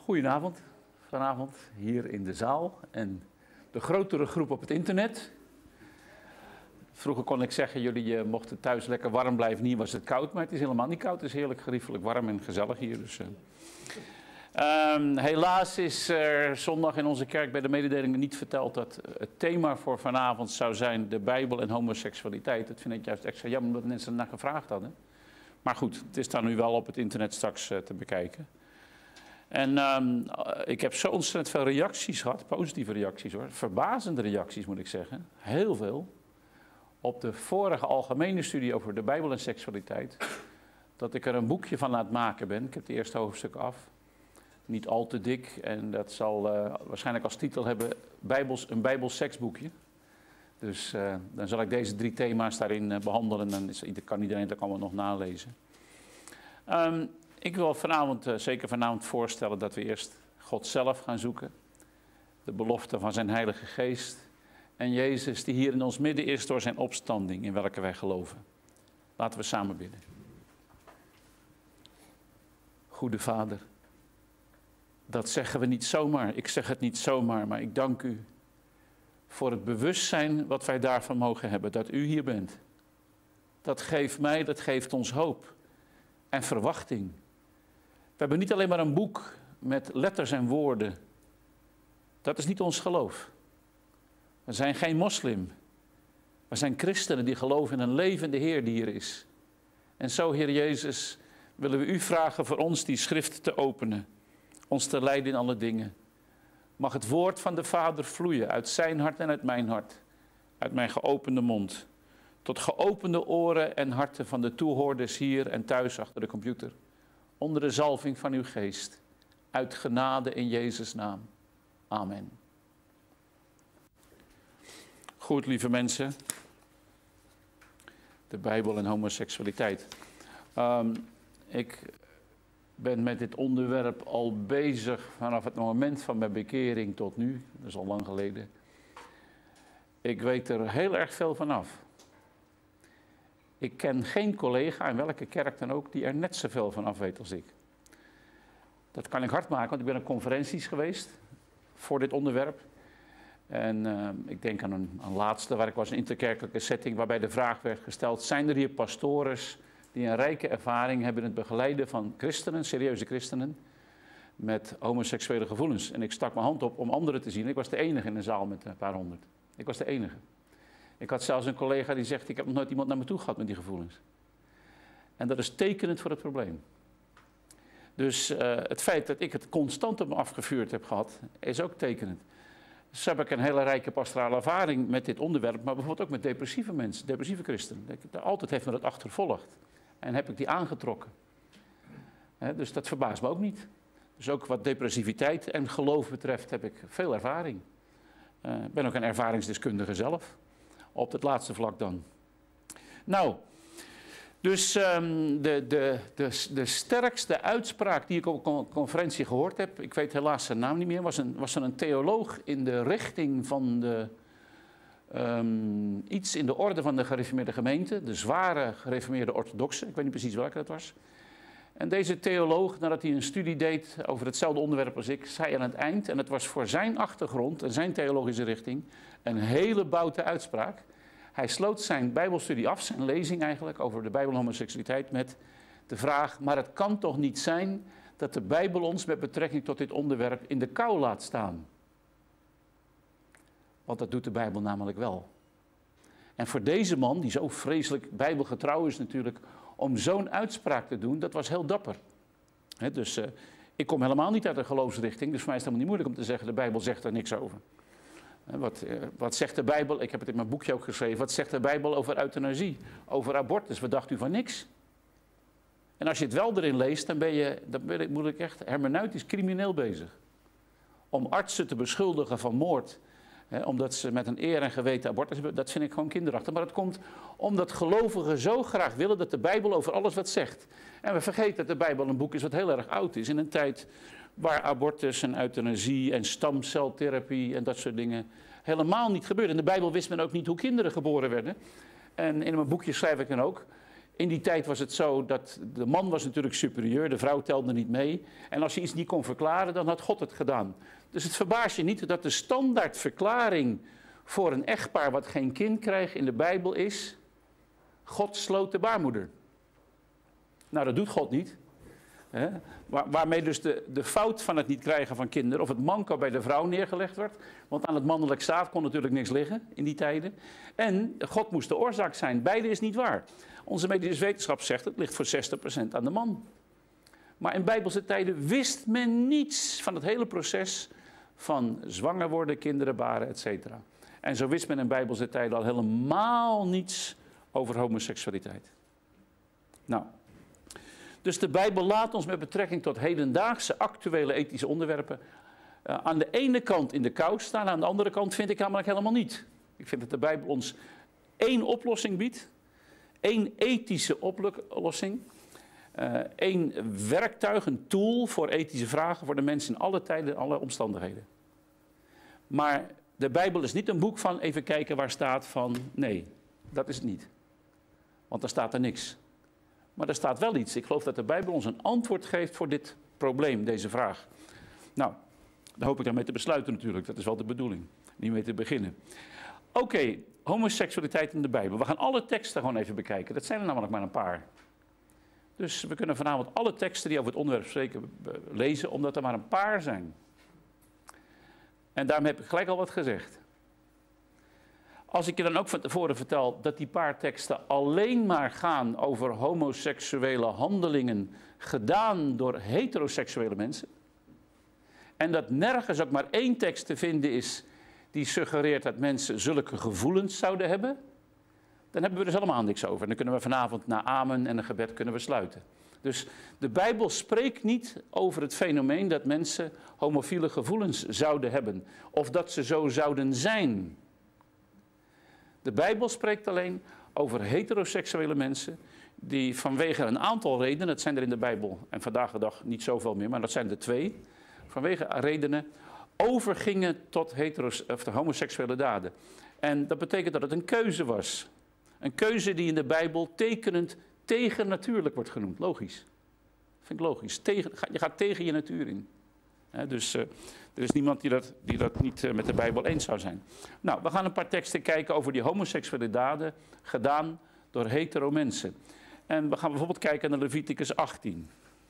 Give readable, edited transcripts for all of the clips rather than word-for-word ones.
Goedenavond, vanavond hier in de zaal en de grotere groep op het internet. Vroeger kon ik zeggen, jullie mochten thuis lekker warm blijven, hier was het koud, maar het is helemaal niet koud. Het is heerlijk geriefelijk warm en gezellig hier. Dus, helaas is er zondag in onze kerk bij de mededelingen niet verteld dat het thema voor vanavond zou zijn de Bijbel en homoseksualiteit. Dat vind ik juist extra jammer omdat mensen ernaar gevraagd hadden. Maar goed, het is dan nu wel op het internet straks te bekijken. En ik heb zo ontzettend veel reacties gehad, positieve reacties hoor, verbazende reacties moet ik zeggen, heel veel, op de vorige algemene studie over de Bijbel en seksualiteit, dat ik er een boekje van aan het maken ben. Ik heb het eerste hoofdstuk af, niet al te dik en dat zal waarschijnlijk als titel hebben een Bijbels seksboekje. Dus dan zal ik deze 3 thema's daarin behandelen en dan kan iedereen dat allemaal nog nalezen. Ik wil vanavond, zeker vanavond voorstellen dat we eerst God zelf gaan zoeken. De belofte van zijn Heilige Geest. En Jezus die hier in ons midden is door zijn opstanding in welke wij geloven. Laten we samen bidden. Goede Vader, dat zeggen we niet zomaar. Ik zeg het niet zomaar, maar ik dank u voor het bewustzijn wat wij daarvan mogen hebben. Dat u hier bent. Dat geeft mij, dat geeft ons hoop en verwachting. We hebben niet alleen maar een boek met letters en woorden. Dat is niet ons geloof. We zijn geen moslim. We zijn christenen die geloven in een levende Heer die hier is. En zo, Heer Jezus, willen we u vragen voor ons die schrift te openen. Ons te leiden in alle dingen. Mag het woord van de Vader vloeien uit zijn hart en uit mijn hart. Uit mijn geopende mond. Tot geopende oren en harten van de toehoorders hier en thuis achter de computer. Onder de zalving van uw geest. Uit genade in Jezus' naam. Amen. Goed, lieve mensen. De Bijbel en homoseksualiteit. Ik ben met dit onderwerp al bezig vanaf het moment van mijn bekering tot nu. Dat is al lang geleden. Ik weet er heel erg veel van af. Ik ken geen collega, in welke kerk dan ook, die er net zoveel van af weet als ik. Dat kan ik hard maken, want ik ben op conferenties geweest voor dit onderwerp. En ik denk aan een laatste, waar ik was, een interkerkelijke setting, waarbij de vraag werd gesteld, zijn er hier pastores die een rijke ervaring hebben in het begeleiden van christenen, serieuze christenen, met homoseksuele gevoelens? En ik stak mijn hand op om anderen te zien. Ik was de enige in een zaal met een paar honderd. Ik was de enige. Ik had zelfs een collega die zegt, ik heb nog nooit iemand naar me toe gehad met die gevoelens. En dat is tekenend voor het probleem. Dus het feit dat ik het constant op me afgevuurd heb gehad, is ook tekenend. Dus heb ik een hele rijke pastorale ervaring met dit onderwerp, maar bijvoorbeeld ook met depressieve mensen, depressieve christenen. Altijd heeft me dat achtervolgd en heb ik die aangetrokken. Dus dat verbaast me ook niet. Dus ook wat depressiviteit en geloof betreft heb ik veel ervaring. Ik ben ook een ervaringsdeskundige zelf. Op het laatste vlak dan. Nou, dus de sterkste uitspraak die ik op een conferentie gehoord heb, ik weet helaas zijn naam niet meer, was een theoloog in de richting van iets in de orde van de gereformeerde gemeente, de zware gereformeerde orthodoxe, ik weet niet precies welke dat was. En deze theoloog, nadat hij een studie deed over hetzelfde onderwerp als ik, zei aan het eind, en het was voor zijn achtergrond en zijn theologische richting, een hele boute uitspraak. Hij sloot zijn bijbelstudie af, zijn lezing eigenlijk, over de Bijbel en homoseksualiteit met de vraag, maar het kan toch niet zijn dat de Bijbel ons met betrekking tot dit onderwerp in de kou laat staan? Want dat doet de Bijbel namelijk wel. En voor deze man, die zo vreselijk bijbelgetrouw is natuurlijk, om zo'n uitspraak te doen, dat was heel dapper. Dus ik kom helemaal niet uit de geloofsrichting, dus voor mij is het helemaal niet moeilijk om te zeggen, de Bijbel zegt er niks over. Wat zegt de Bijbel, ik heb het in mijn boekje ook geschreven, wat zegt de Bijbel over euthanasie, over abortus, wat dacht u van niks? En als je het wel erin leest, dan ben je moet ik echt hermeneutisch crimineel bezig. Om artsen te beschuldigen van moord, omdat ze met een eer en geweten abortus hebben, dat vind ik gewoon kinderachtig. Maar dat komt omdat gelovigen zo graag willen dat de Bijbel over alles wat zegt. En we vergeten dat de Bijbel een boek is wat heel erg oud is, in een tijd waar abortus en euthanasie en stamceltherapie en dat soort dingen helemaal niet gebeurden. In de Bijbel wist men ook niet hoe kinderen geboren werden. En in mijn boekje schrijf ik dan ook, In die tijd was het zo dat de man was natuurlijk superieur, de vrouw telde niet mee. En als je iets niet kon verklaren, dan had God het gedaan. Dus het verbaast je niet dat de standaardverklaring voor een echtpaar wat geen kind krijgt in de Bijbel is: God sloot de baarmoeder. Nou, dat doet God niet. Hè? Waarmee dus de fout van het niet krijgen van kinderen, of het manco bij de vrouw neergelegd werd. Want aan het mannelijk zaad kon natuurlijk niks liggen in die tijden. En God moest de oorzaak zijn. Beide is niet waar. Onze medische wetenschap zegt het ligt voor 60% aan de man. Maar in Bijbelse tijden wist men niets van het hele proces van zwanger worden, kinderen baren, etc. En zo wist men in Bijbelse tijden al helemaal niets over homoseksualiteit. Nou, dus de Bijbel laat ons met betrekking tot hedendaagse actuele ethische onderwerpen aan de ene kant in de kou staan, aan de andere kant vind ik namelijk helemaal niet. Ik vind dat de Bijbel ons één oplossing biedt, één ethische oplossing, één werktuig, een tool voor ethische vragen voor de mensen in alle tijden en alle omstandigheden. Maar de Bijbel is niet een boek van even kijken waar staat van nee, dat is het niet. Want daar staat er niks. Maar er staat wel iets. Ik geloof dat de Bijbel ons een antwoord geeft voor dit probleem, deze vraag. Nou, daar hoop ik daarmee te besluiten natuurlijk. Dat is wel de bedoeling. Niet mee te beginnen. Oké, homoseksualiteit in de Bijbel. We gaan alle teksten gewoon even bekijken. Dat zijn er namelijk maar een paar. Dus we kunnen vanavond alle teksten die over het onderwerp spreken lezen, omdat er maar een paar zijn. En daarom heb ik gelijk al wat gezegd. Als ik je dan ook van tevoren vertel dat die paar teksten alleen maar gaan over homoseksuele handelingen gedaan door heteroseksuele mensen. En dat nergens ook maar één tekst te vinden is die suggereert dat mensen zulke gevoelens zouden hebben. Dan hebben we dus helemaal niks over. En dan kunnen we vanavond na amen en een gebed kunnen we sluiten. Dus de Bijbel spreekt niet over het fenomeen dat mensen homofiele gevoelens zouden hebben. Of dat ze zo zouden zijn. De Bijbel spreekt alleen over heteroseksuele mensen die vanwege een aantal redenen, dat zijn er in de Bijbel en vandaag de dag niet zoveel meer, maar dat zijn er twee, vanwege redenen overgingen tot de homoseksuele daden. En dat betekent dat het een keuze was. Een keuze die in de Bijbel tekenend tegennatuurlijk wordt genoemd. Logisch. Vind ik logisch. Je gaat tegen je natuur in. Dus er is niemand die dat niet met de Bijbel eens zou zijn. Nou, we gaan een paar teksten kijken over die homoseksuele daden gedaan door hetero mensen. En we gaan bijvoorbeeld kijken naar Leviticus 18.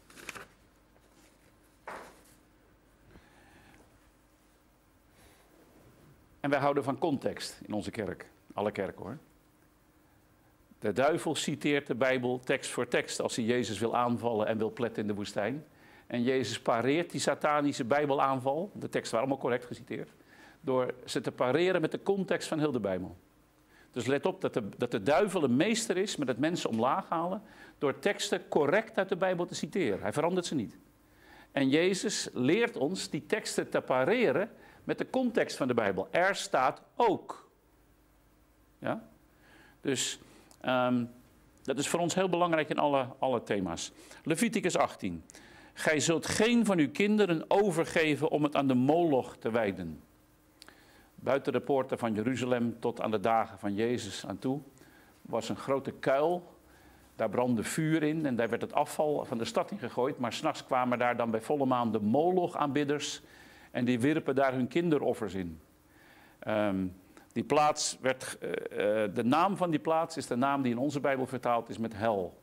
En wij houden van context in onze kerk. Alle kerken hoor. De duivel citeert de Bijbel tekst voor tekst als hij Jezus wil aanvallen en wil pletten in de woestijn. En Jezus pareert die satanische Bijbelaanval, de teksten waren allemaal correct geciteerd, door ze te pareren met de context van heel de Bijbel. Dus let op dat de duivel een meester is met het mensen omlaag halen door teksten correct uit de Bijbel te citeren. Hij verandert ze niet. En Jezus leert ons die teksten te pareren met de context van de Bijbel. Er staat ook. Ja? Dus dat is voor ons heel belangrijk in alle thema's. Leviticus 18. Gij zult geen van uw kinderen overgeven om het aan de Moloch te wijden. Buiten de poorten van Jeruzalem tot aan de dagen van Jezus aan toe was een grote kuil. Daar brandde vuur in en daar werd het afval van de stad in gegooid. Maar 's nachts kwamen daar dan bij volle maan de Moloch-aanbidders en die wierpen daar hun kinderoffers in. Die plaats werd, de naam van die plaats is de naam die in onze Bijbel vertaald is met hel.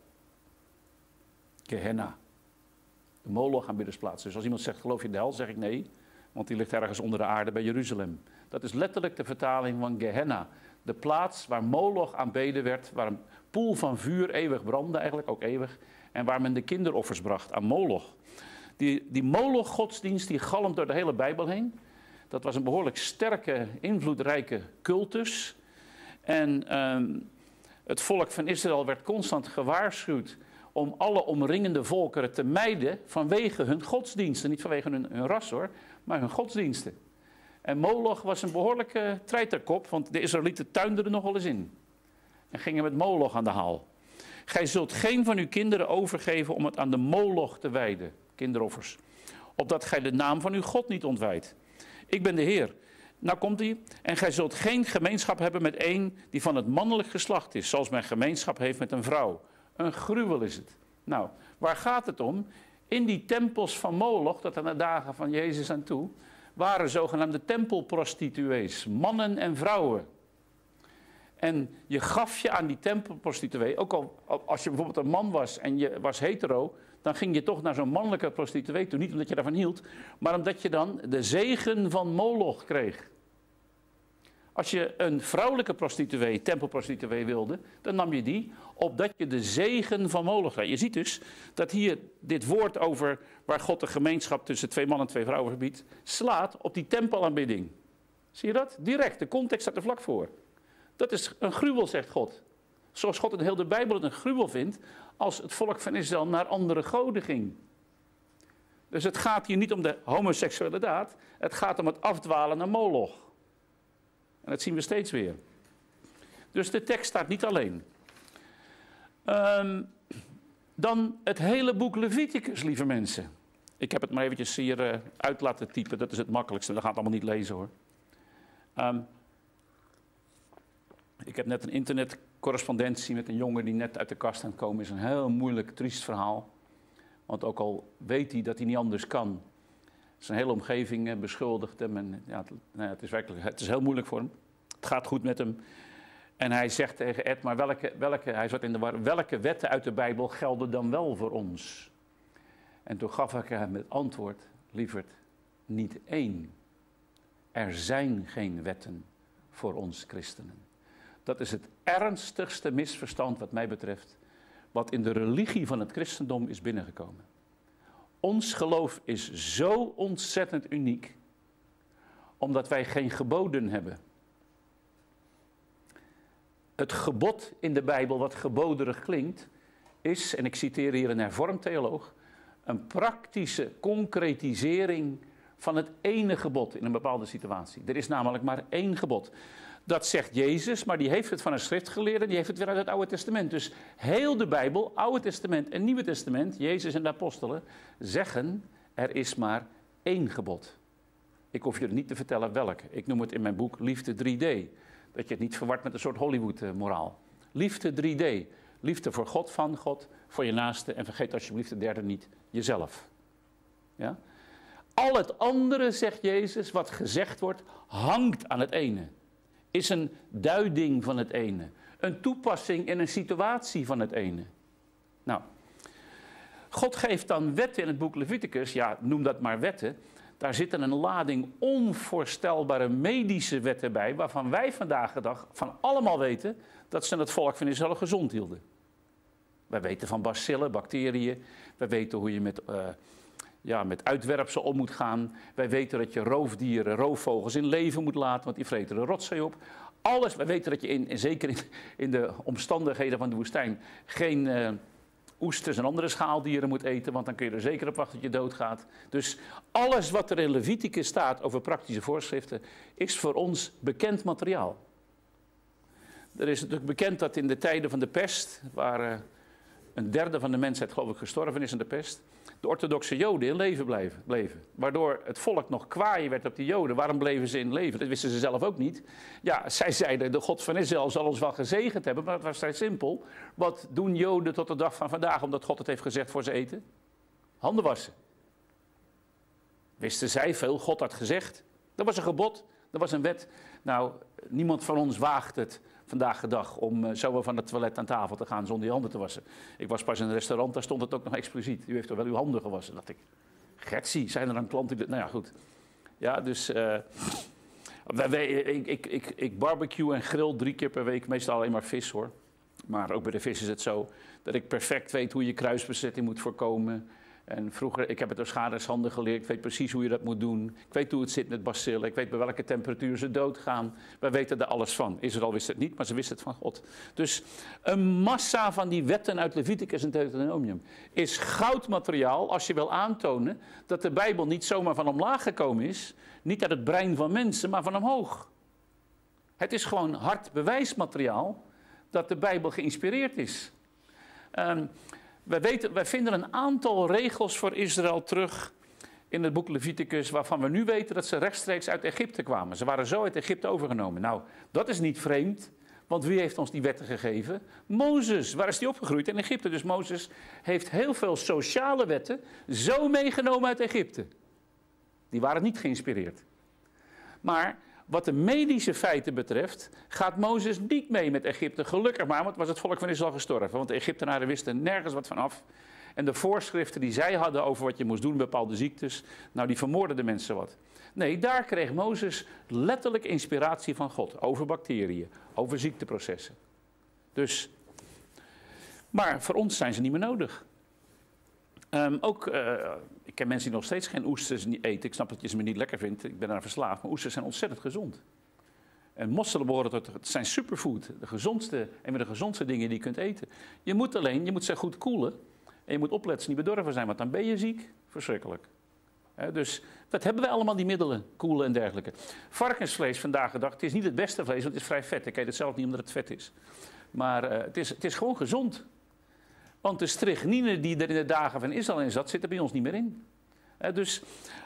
Gehenna. De Moloch-aanbiddersplaats. Dus als iemand zegt, geloof je in de hel, zeg ik nee. Want die ligt ergens onder de aarde bij Jeruzalem. Dat is letterlijk de vertaling van Gehenna. De plaats waar Moloch aanbeden werd. Waar een poel van vuur eeuwig brandde, eigenlijk ook eeuwig. En waar men de kinderoffers bracht aan Moloch. Die Moloch-godsdienst die galmt door de hele Bijbel heen. Dat was een behoorlijk sterke, invloedrijke cultus. En het volk van Israël werd constant gewaarschuwd om alle omringende volkeren te mijden vanwege hun godsdiensten. Niet vanwege hun ras hoor, maar hun godsdiensten. En Moloch was een behoorlijke treiterkop, want de Israëlieten tuinden er nog wel eens in. En gingen met Moloch aan de haal. Gij zult geen van uw kinderen overgeven om het aan de Moloch te wijden, kinderoffers. Opdat gij de naam van uw God niet ontwijdt. Ik ben de Heer. Nou komt hij. En gij zult geen gemeenschap hebben met een die van het mannelijk geslacht is, zoals men gemeenschap heeft met een vrouw. Een gruwel is het. Nou, waar gaat het om? In die tempels van Moloch, dat aan de dagen van Jezus aan toe, waren zogenaamde tempelprostituees, mannen en vrouwen. En je gaf je aan die tempelprostituee, ook al als je bijvoorbeeld een man was en je was hetero, dan ging je toch naar zo'n mannelijke prostituee toe. Niet omdat je daarvan hield, maar omdat je dan de zegen van Moloch kreeg. Als je een vrouwelijke prostituee, tempelprostituee wilde, dan nam je die, opdat je de zegen van Moloch kreeg. Je ziet dus dat hier dit woord over waar God de gemeenschap tussen 2 mannen en 2 vrouwen verbiedt, slaat op die tempelaanbidding. Zie je dat? Direct, de context staat er vlak voor. Dat is een gruwel, zegt God. Zoals God in heel de Bijbel het een gruwel vindt als het volk van Israël naar andere goden ging. Dus het gaat hier niet om de homoseksuele daad, het gaat om het afdwalen naar Moloch. En dat zien we steeds weer. Dus de tekst staat niet alleen. Dan het hele boek Leviticus, lieve mensen. Ik heb het maar eventjes hier uit laten typen, dat is het makkelijkste, dat gaat allemaal niet lezen hoor. Ik heb net een internetcorrespondentie met een jongen die net uit de kast aan het komen is. Een heel moeilijk, triest verhaal. Want ook al weet hij dat hij niet anders kan. Zijn hele omgeving beschuldigt hem. En, ja, het is heel moeilijk voor hem. Het gaat goed met hem. En hij zegt tegen Ed, maar hij zat in de war, welke wetten uit de Bijbel gelden dan wel voor ons? En toen gaf ik hem het antwoord, lieverd, niet één. Er zijn geen wetten voor ons christenen. Dat is het ernstigste misverstand wat mij betreft, wat in de religie van het christendom is binnengekomen. Ons geloof is zo ontzettend uniek, omdat wij geen geboden hebben. Het gebod in de Bijbel, wat geboderig klinkt, is, en ik citeer hier een hervormd theoloog, een praktische concretisering van het ene gebod in een bepaalde situatie. Er is namelijk maar één gebod. Dat zegt Jezus, maar die heeft het van een schriftgeleerde, die heeft het weer uit het Oude Testament. Dus heel de Bijbel, Oude Testament en Nieuwe Testament, Jezus en de apostelen, zeggen, er is maar één gebod. Ik hoef je er niet te vertellen welk. Ik noem het in mijn boek Liefde 3D. Dat je het niet verwart met een soort Hollywood-moraal. Liefde 3D. Liefde voor God, van God, voor je naaste en vergeet alsjeblieft de derde niet, jezelf. Ja? Al het andere, zegt Jezus, wat gezegd wordt, hangt aan het ene. Is een duiding van het ene. Een toepassing in een situatie van het ene. Nou, God geeft dan wetten in het boek Leviticus. Ja, noem dat maar wetten. Daar zitten een lading onvoorstelbare medische wetten bij, waarvan wij vandaag de dag van allemaal weten dat ze het volk van Israël gezond hielden. Wij weten van bacillen, bacteriën. Wij weten hoe je met uitwerpsel om moet gaan. Wij weten dat je roofdieren, roofvogels in leven moet laten, want die vreten de rotzooi op. Alles, wij weten dat je zeker in de omstandigheden van de woestijn geen oesters en andere schaaldieren moet eten, want dan kun je er zeker op wachten dat je doodgaat. Dus alles wat er in Leviticus staat over praktische voorschriften, is voor ons bekend materiaal. Er is natuurlijk bekend dat in de tijden van de pest, waar een derde van de mensheid geloof ik gestorven is in de pest, de orthodoxe Joden in leven bleven. Waardoor het volk nog kwaai werd op die Joden. Waarom bleven ze in leven? Dat wisten ze zelf ook niet. Ja, zij zeiden, de God van Israël zal ons wel gezegend hebben, maar het was vrij simpel. Wat doen Joden tot de dag van vandaag, omdat God het heeft gezegd voor ze eten? Handen wassen. Wisten zij veel, God had gezegd. Dat was een gebod, dat was een wet. Nou, niemand van ons waagt het vandaag de dag om zo van het toilet aan tafel te gaan zonder je handen te wassen. Ik was pas in een restaurant, daar stond het ook nog expliciet. U heeft toch wel uw handen gewassen, dacht ik. Getsie, zijn er dan klanten die... Nou ja, goed. Ja, dus... Ik barbecue en grill 3 keer per week, meestal alleen maar vis hoor. Maar ook bij de vis is het zo dat ik perfect weet hoe je kruisbezetting moet voorkomen. En vroeger, ik heb het door schadershanden geleerd, ik weet precies hoe je dat moet doen. Ik weet hoe het zit met bacillen, ik weet bij welke temperatuur ze doodgaan. Wij weten er alles van. Israël wist het niet, maar ze wist het van God. Dus een massa van die wetten uit Leviticus en Deuteronomium is goudmateriaal als je wil aantonen dat de Bijbel niet zomaar van omlaag gekomen is. Niet uit het brein van mensen, maar van omhoog. Het is gewoon hard bewijsmateriaal dat de Bijbel geïnspireerd is. Wij vinden een aantal regels voor Israël terug in het boek Leviticus, waarvan we nu weten dat ze rechtstreeks uit Egypte kwamen. Ze waren zo uit Egypte overgenomen. Nou, dat is niet vreemd, Want wie heeft ons die wetten gegeven? Mozes. Waar is die opgegroeid? In Egypte. Dus Mozes heeft heel veel sociale wetten zo meegenomen uit Egypte. Die waren niet geïnspireerd. Maar wat de medische feiten betreft, gaat Mozes niet mee met Egypte. Gelukkig maar, want was het volk van Israël gestorven. Want de Egyptenaren wisten nergens wat van af. En de voorschriften die zij hadden over wat je moest doen, bepaalde ziektes, nou die vermoorden de mensen wat. Nee, daar kreeg Mozes letterlijk inspiratie van God. Over bacteriën, over ziekteprocessen. Dus, maar voor ons zijn ze niet meer nodig. Ik ken mensen die nog steeds geen oesters eten. Ik snap dat je ze me niet lekker vindt. Ik ben daar verslaafd. Maar oesters zijn ontzettend gezond. En mosselen behoren tot, het zijn superfood. Een van de gezondste dingen die je kunt eten. Je moet ze goed koelen. En je moet opletten ze niet bedorven zijn, want dan ben je ziek. Verschrikkelijk. Dus dat hebben we allemaal, die middelen, koelen en dergelijke. Varkensvlees vandaag de dag, het is niet het beste vlees, want het is vrij vet. Ik eet het zelf niet omdat het vet is. Maar het is gewoon gezond. Want de strychnine die er in de dagen van Israël in zat, zit er bij ons niet meer in. Dus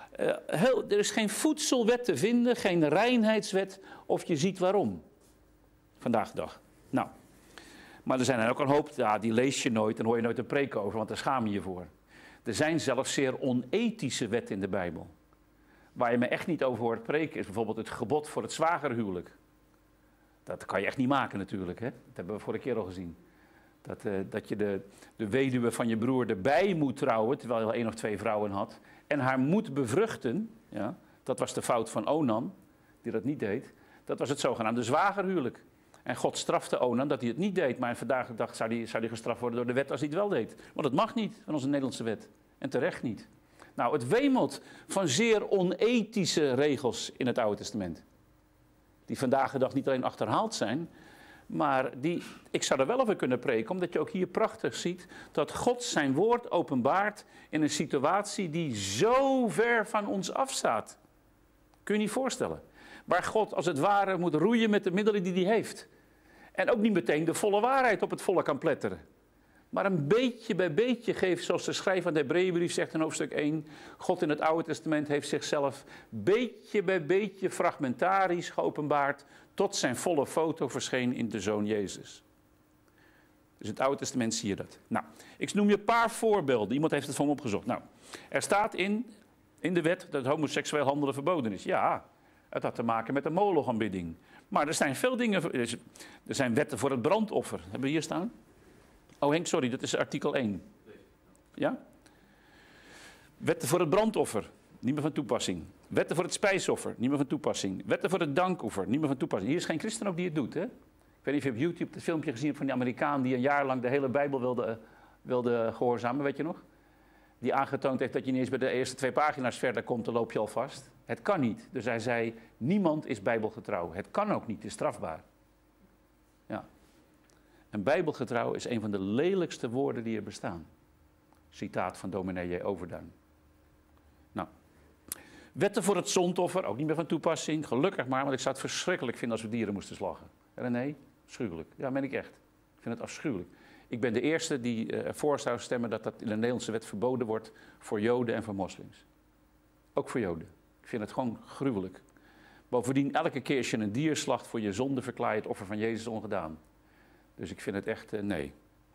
er is geen voedselwet te vinden, geen reinheidswet, of je ziet waarom. Vandaag de dag. Nou, maar er zijn er ook een hoop, ja, die lees je nooit en hoor je nooit een preek over, want daar schaam je je voor. Er zijn zelfs zeer onethische wetten in de Bijbel. Waar je me echt niet over hoort preken, is bijvoorbeeld het gebod voor het zwagerhuwelijk. Dat kan je echt niet maken natuurlijk, hè? Dat hebben we vorige keer al gezien. Dat je de weduwe van je broer erbij moet trouwen, terwijl hij al 1 of 2 vrouwen had. En haar moet bevruchten. Ja, dat was de fout van Onan, die dat niet deed. Dat was het zogenaamde zwagerhuwelijk. En God strafte Onan dat hij het niet deed. Maar vandaag de dag zou hij gestraft worden door de wet als hij het wel deed. Want dat mag niet van onze Nederlandse wet. En terecht niet. Nou, het wemelt van zeer onethische regels in het Oude Testament. Die vandaag de dag niet alleen achterhaald zijn, maar ik zou er wel over kunnen preken, omdat je ook hier prachtig ziet dat God zijn woord openbaart in een situatie die zo ver van ons afstaat. Kun je niet voorstellen. Waar God als het ware moet roeien met de middelen die hij heeft. En ook niet meteen de volle waarheid op het volk kan pletteren. Maar een beetje bij beetje geeft, zoals de schrijver aan de Hebreeënbrief zegt in hoofdstuk 1... God in het Oude Testament heeft zichzelf beetje bij beetje fragmentarisch geopenbaard, tot zijn volle foto verscheen in de Zoon Jezus. Dus in het Oude Testament zie je dat. Nou, ik noem je een paar voorbeelden. Iemand heeft het voor me opgezocht. Nou, er staat in de wet dat homoseksueel handelen verboden is. Ja, het had te maken met de molochaanbidding. Maar er zijn veel dingen. Er zijn wetten voor het brandoffer. Hebben we hier staan? Oh Henk, sorry, dat is artikel 1. Ja? Wetten voor het brandoffer, niet meer van toepassing. Wetten voor het spijsoffer, niet meer van toepassing. Wetten voor het dankoffer, niet meer van toepassing. Hier is geen christen ook die het doet, hè? Ik weet niet of je op YouTube het filmpje gezien hebt van die Amerikaan die een jaar lang de hele Bijbel wilde gehoorzamen, weet je nog? Die aangetoond heeft dat je niet eens bij de eerste 2 pagina's verder komt, dan loop je al vast. Het kan niet. Dus hij zei, niemand is bijbelgetrouw. Het kan ook niet, het is strafbaar. Ja. En bijbelgetrouw is een van de lelijkste woorden die er bestaan. Citaat van dominee J. Overduin. Nou, wetten voor het zondoffer, ook niet meer van toepassing. Gelukkig maar, want ik zou het verschrikkelijk vinden als we dieren moesten slachten. René, afschuwelijk. Ja, meen ik echt. Ik vind het afschuwelijk. Ik ben de eerste die ervoor zou stemmen dat dat in de Nederlandse wet verboden wordt voor Joden en voor moslims. Ook voor Joden. Ik vind het gewoon gruwelijk. Bovendien, elke keer als je een dier slacht voor je zonde, verklaar je het offer van Jezus ongedaan. Dus ik vind het echt, nee.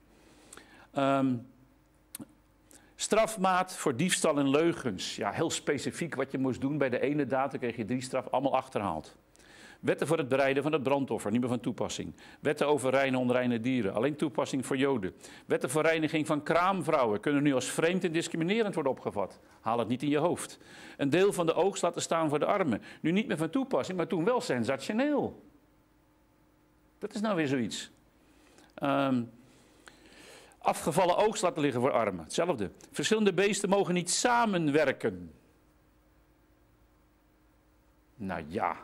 Strafmaat voor diefstal en leugens. Ja, heel specifiek wat je moest doen. Bij de ene datum kreeg je 3 straf, allemaal achterhaald. Wetten voor het bereiden van het brandoffer, niet meer van toepassing. Wetten over reine en onreine dieren, alleen toepassing voor Joden. Wetten voor reiniging van kraamvrouwen kunnen nu als vreemd en discriminerend worden opgevat. Haal het niet in je hoofd. Een deel van de oogst laten staan voor de armen. Nu niet meer van toepassing, maar toen wel sensationeel. Dat is nou weer zoiets. Afgevallen oogst laten liggen voor armen. Hetzelfde. Verschillende beesten mogen niet samenwerken. Nou ja.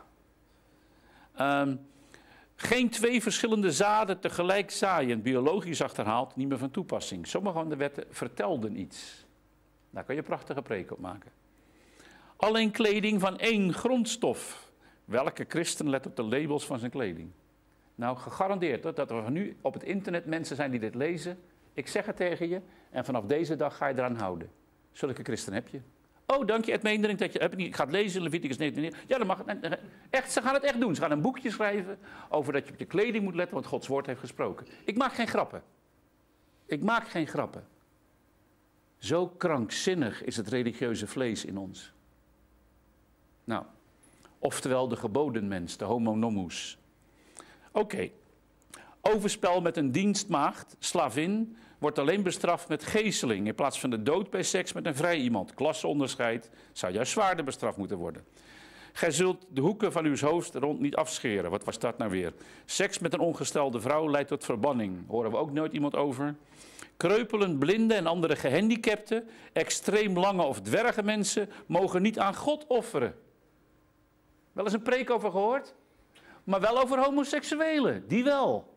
Geen 2 verschillende zaden tegelijk zaaien. Biologisch achterhaald, niet meer van toepassing. Sommige van de wetten vertelden iets. Daar kan je prachtige preek op maken. Alleen kleding van 1 grondstof. Welke christen let op de labels van zijn kleding? Nou, gegarandeerd dat er nu op het internet mensen zijn die dit lezen. Ik zeg het tegen je en vanaf deze dag ga je eraan houden. Zulke christen heb je. Oh, dank je, Ed Meendering, dat je... Ik ga het lezen, Leviticus 19. Ja, dat mag. Echt, ze gaan het echt doen. Ze gaan een boekje schrijven over dat je op je kleding moet letten, want Gods woord heeft gesproken. Ik maak geen grappen. Ik maak geen grappen. Zo krankzinnig is het religieuze vlees in ons. Nou, oftewel de geboden mens, de homo nomos. Oké. Overspel met een dienstmaagd, slavin, wordt alleen bestraft met gezeling in plaats van de dood bij seks met een vrij iemand. Klasseonderscheid zou juist zwaarder bestraft moeten worden. Gij zult de hoeken van uw hoofd rond niet afscheren. Wat was dat nou weer? Seks met een ongestelde vrouw leidt tot verbanning. Horen we ook nooit iemand over. Kreupelen, blinden en andere gehandicapten, extreem lange of dwerge mensen mogen niet aan God offeren. Wel eens een preek over gehoord? Maar wel over homoseksuelen, die wel.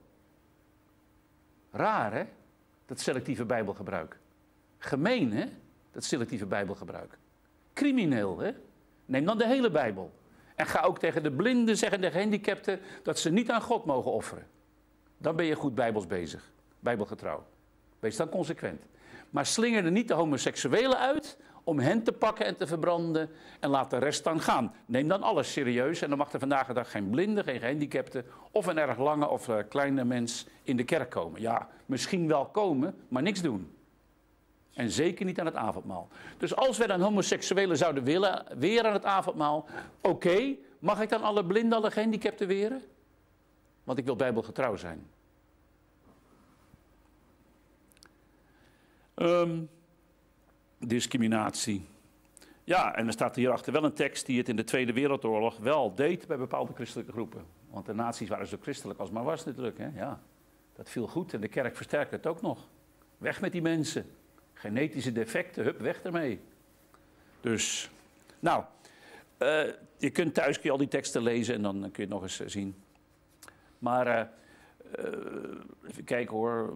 Raar, hè? Dat selectieve bijbelgebruik. Gemeen, hè? Dat selectieve bijbelgebruik. Crimineel, hè? Neem dan de hele Bijbel. En ga ook tegen de blinden zeggen, de gehandicapten, dat ze niet aan God mogen offeren. Dan ben je goed bijbels bezig. Bijbelgetrouw. Wees dan consequent. Maar slinger er niet de homoseksuelen uit om hen te pakken en te verbranden en laat de rest dan gaan. Neem dan alles serieus en dan mag er vandaag de dag geen blinde, geen gehandicapte of een erg lange of kleine mens in de kerk komen. Ja, misschien wel komen, maar niks doen. En zeker niet aan het avondmaal. Dus als wij dan homoseksuelen zouden willen, weer aan het avondmaal, oké, mag ik dan alle blinden, alle gehandicapten weren? Want ik wil bijbelgetrouw zijn. Discriminatie. Ja, en er staat hierachter wel een tekst die het in de Tweede Wereldoorlog wel deed bij bepaalde christelijke groepen. Want de nazi's waren zo christelijk als maar was natuurlijk. Hè? Ja, dat viel goed en de kerk versterkte het ook nog. Weg met die mensen. Genetische defecten, hup, weg ermee. Dus, nou, je kunt thuis al die teksten lezen en dan kun je het nog eens zien. Maar, even kijken hoor.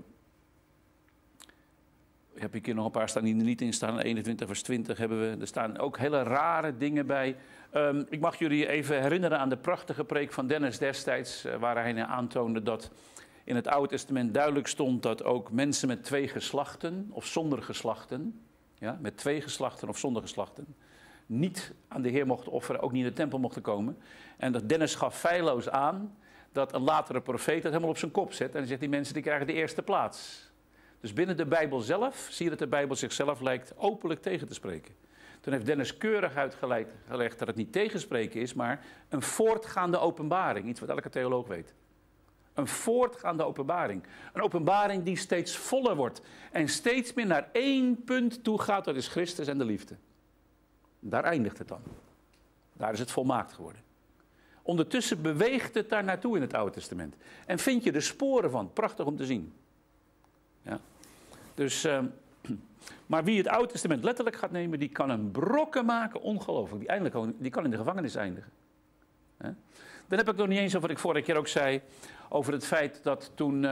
Ik heb hier nog een paar staan die er niet in staan. 21 vers 20 hebben we. Er staan ook hele rare dingen bij. Ik mag jullie even herinneren aan de prachtige preek van Dennis destijds, waar hij aantoonde dat in het Oude Testament duidelijk stond dat ook mensen met 2 geslachten of zonder geslachten, ja, met 2 geslachten of zonder geslachten, niet aan de Heer mochten offeren, ook niet in de tempel mochten komen. En dat Dennis gaf feilloos aan dat een latere profeet dat helemaal op zijn kop zet. En hij zegt, die mensen die krijgen de eerste plaats. Dus binnen de Bijbel zelf zie je dat de Bijbel zichzelf lijkt openlijk tegen te spreken. Toen heeft Dennis keurig uitgelegd dat het niet tegenspreken is, maar een voortgaande openbaring. Iets wat elke theoloog weet. Een voortgaande openbaring. Een openbaring die steeds voller wordt. En steeds meer naar 1 punt toe gaat, dat is Christus en de liefde. Daar eindigt het dan. Daar is het volmaakt geworden. Ondertussen beweegt het daar naartoe in het Oude Testament. En vind je de sporen van. Prachtig om te zien. Ja. Dus, maar wie het Oude Testament letterlijk gaat nemen, die kan een brokken maken, ongelooflijk. Die kan in de gevangenis eindigen. Ja. Dan heb ik nog niet eens over wat ik vorige keer ook zei, over het feit dat toen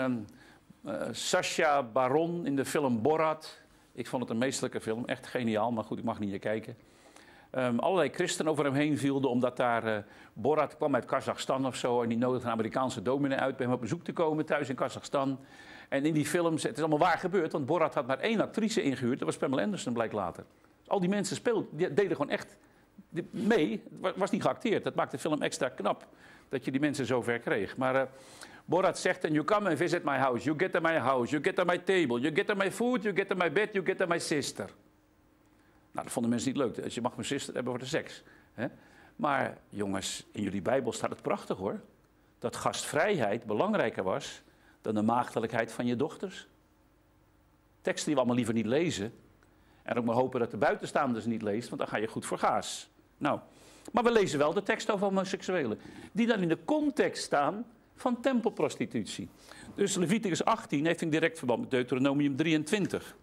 Sacha Baron in de film Borat, ik vond het een meesterlijke film, echt geniaal, maar goed, ik mag niet naar kijken. Allerlei christenen over hem heen vielden, omdat daar Borat kwam uit Kazachstan of zo en die nodigde een Amerikaanse dominee uit bij hem op bezoek te komen thuis in Kazachstan. En in die films, het is allemaal waar gebeurd, want Borat had maar 1 actrice ingehuurd, dat was Pamela Anderson, blijkt later. Al die mensen die deden gewoon echt mee, het was niet geacteerd, dat maakte de film extra knap, dat je die mensen zover kreeg. Maar Borat zegt, and you come and visit my house, you get to my house, you get to my table, you get to my food, you get to my bed, you get to my sister. Nou, dat vonden mensen niet leuk. Dus je mag mijn zuster hebben voor de seks. Hè? Maar jongens, in jullie Bijbel staat het prachtig hoor. Dat gastvrijheid belangrijker was dan de maagdelijkheid van je dochters. Teksten die we allemaal liever niet lezen. En ook maar hopen dat de buitenstaanders niet leest, want dan ga je goed voor gaas. Nou, maar we lezen wel de tekst over homoseksuelen. Die dan in de context staan van tempelprostitutie. Dus Leviticus 18 heeft een direct verband met Deuteronomium 23.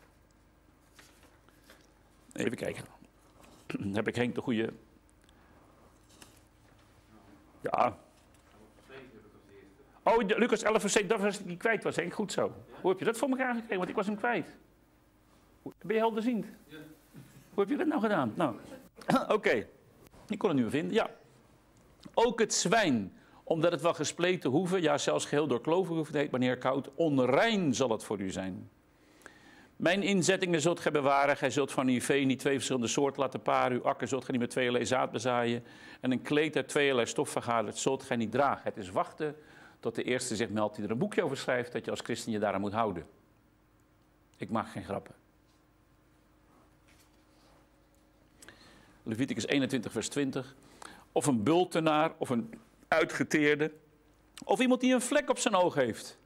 Even kijken. Dan heb ik Henk de goede. Ja. Oh, Lucas 11 vers 7, dat was ik niet kwijt was, Henk. Goed zo. Hoe heb je dat voor elkaar gekregen? Want ik was hem kwijt. Ben je helderziend? Ja. Hoe heb je dat nou gedaan? Nou, oké. Ik kon het nu vinden, ja. Ook het zwijn, omdat het wel gespleten hoeven, ja zelfs geheel doorkloven hoeven, heet wanneer koud, onrein zal het voor u zijn. Mijn inzettingen zult gij bewaren. Gij zult van uw vee niet twee verschillende soorten laten paren. Uw akker zult gij niet met tweeërlei zaad bezaaien. En een kleed uit tweeërlei stof vergaderd zult gij niet dragen. Het is wachten tot de eerste zich meldt die er een boekje over schrijft, dat je als christen je daaraan moet houden. Ik maak geen grappen. Leviticus 21 vers 20. Of een bultenaar, of een uitgeteerde. Of iemand die een vlek op zijn oog heeft.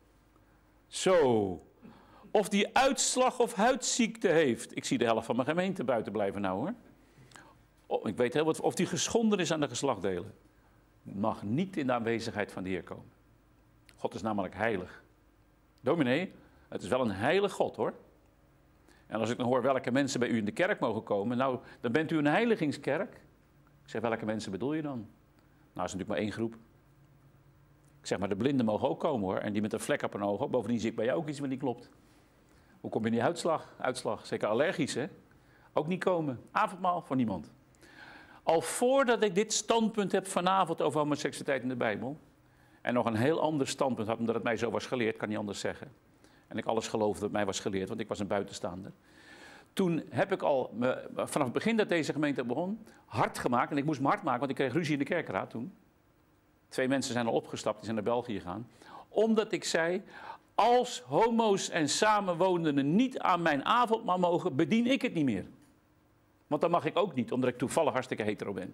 Zo. Of die uitslag of huidziekte heeft. Ik zie de helft van mijn gemeente buiten blijven nou hoor. Oh, ik weet heel wat. Of die geschonden is aan de geslachtdelen. Mag niet in de aanwezigheid van de Heer komen. God is namelijk heilig. Dominee, het is wel een heilig God hoor. En als ik dan hoor welke mensen bij u in de kerk mogen komen, nou, dan bent u een heiligingskerk. Ik zeg, welke mensen bedoel je dan? Nou, dat is natuurlijk maar één groep. Ik zeg, maar de blinden mogen ook komen hoor. En die met een vlek op hun oog. Bovendien zie ik bij jou ook iets wat niet klopt. Hoe kom je in die uitslag? Zeker allergisch hè? Ook niet komen. Avondmaal voor niemand. Al voordat ik dit standpunt heb vanavond over homoseksualiteit in de Bijbel. En nog een heel ander standpunt had, omdat het mij zo was geleerd, kan niet anders zeggen. En ik alles geloofde dat mij was geleerd, want ik was een buitenstaander. Toen heb ik al, vanaf het begin dat deze gemeente begon, hard gemaakt. En ik moest me hard maken, want ik kreeg ruzie in de kerkraad toen. 2 mensen zijn al opgestapt, die zijn naar België gegaan. Omdat ik zei, als homo's en samenwonenden niet aan mijn avondmaal mogen, bedien ik het niet meer. Want dan mag ik ook niet, omdat ik toevallig hartstikke hetero ben.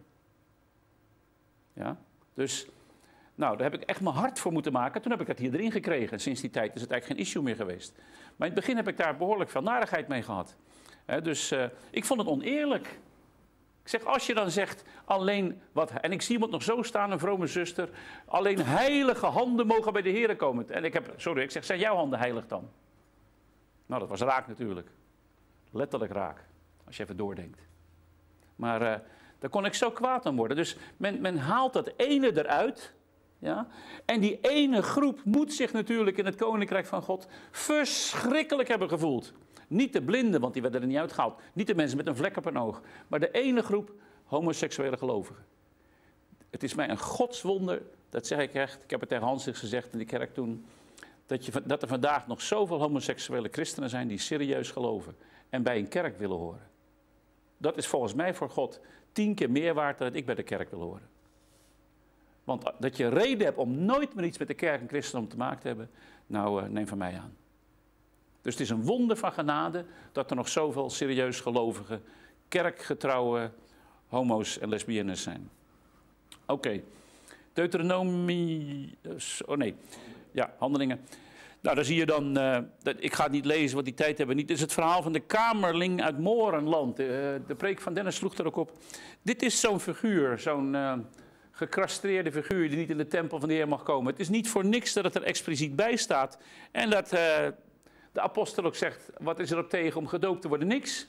Ja, dus... Nou, daar heb ik echt mijn hart voor moeten maken. Toen heb ik het hier erin gekregen. Sinds die tijd is het eigenlijk geen issue meer geweest. Maar in het begin heb ik daar behoorlijk veel narigheid mee gehad. Dus ik vond het oneerlijk. Ik zeg, als je dan zegt, alleen wat... En ik zie iemand nog zo staan, een vrome zuster. Alleen heilige handen mogen bij de Heer komen. En ik zeg, zijn jouw handen heilig dan? Nou, dat was raak natuurlijk. Letterlijk raak. Als je even doordenkt. Maar daar kon ik zo kwaad aan worden. Dus men haalt dat ene eruit... Ja? En die ene groep moet zich natuurlijk in het koninkrijk van God verschrikkelijk hebben gevoeld. Niet de blinden, want die werden er niet uitgehaald. Niet de mensen met een vlek op hun oog. Maar de ene groep homoseksuele gelovigen. Het is mij een godswonder, dat zeg ik echt. Ik heb het tegen Hans gezegd in de kerk toen. Dat er vandaag nog zoveel homoseksuele christenen zijn die serieus geloven. En bij een kerk willen horen. Dat is volgens mij voor God 10 keer meer waard dan dat ik bij de kerk wil horen. Want dat je reden hebt om nooit meer iets met de kerk en christendom te maken te hebben, nou, neem van mij aan. Dus het is een wonder van genade dat er nog zoveel serieus gelovige, kerkgetrouwe homo's en lesbiennes zijn. Oké. Deuteronomie, Handelingen. Nou, daar zie je dan, ik ga het niet lezen, want die tijd hebben we niet. Dit is het verhaal van de kamerling uit Morenland. De preek van Dennis sloeg er ook op. Dit is zo'n figuur, zo'n... gecastreerde figuur die niet in de tempel van de Heer mag komen. Het is niet voor niks dat het er expliciet bij staat. En dat de apostel ook zegt, wat is er op tegen om gedoopt te worden? Niks.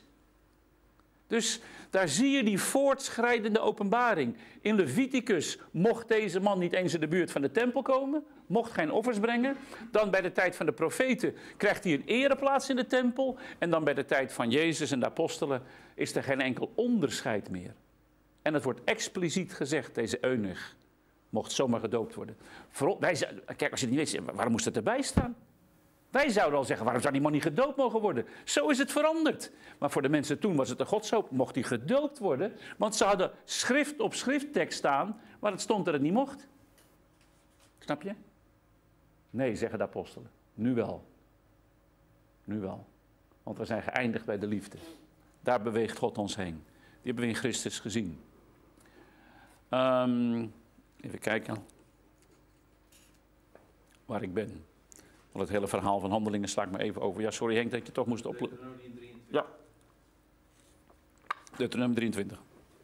Dus daar zie je die voortschrijdende openbaring. In Leviticus mocht deze man niet eens in de buurt van de tempel komen. Mocht geen offers brengen. Dan bij de tijd van de profeten krijgt hij een ereplaats in de tempel. En dan bij de tijd van Jezus en de apostelen is er geen enkel onderscheid meer. En het wordt expliciet gezegd, deze eunuch mocht zomaar gedoopt worden. Kijk, als je het niet weet, waarom moest het erbij staan? Wij zouden al zeggen, waarom zou die man niet gedoopt mogen worden? Zo is het veranderd. Maar voor de mensen toen was het een godshoop, mocht hij gedoopt worden. Want ze hadden schrift op schrifttekst staan, waar het stond dat het niet mocht. Snap je? Nee, zeggen de apostelen. Nu wel. Nu wel. Want we zijn geëindigd bij de liefde. Daar beweegt God ons heen. Die hebben we in Christus gezien. Even kijken. Waar ik ben. Want het hele verhaal van Handelingen sla ik maar even over. Ja, sorry Henk dat je toch moest opletten. Ja. Deuteronomium 23.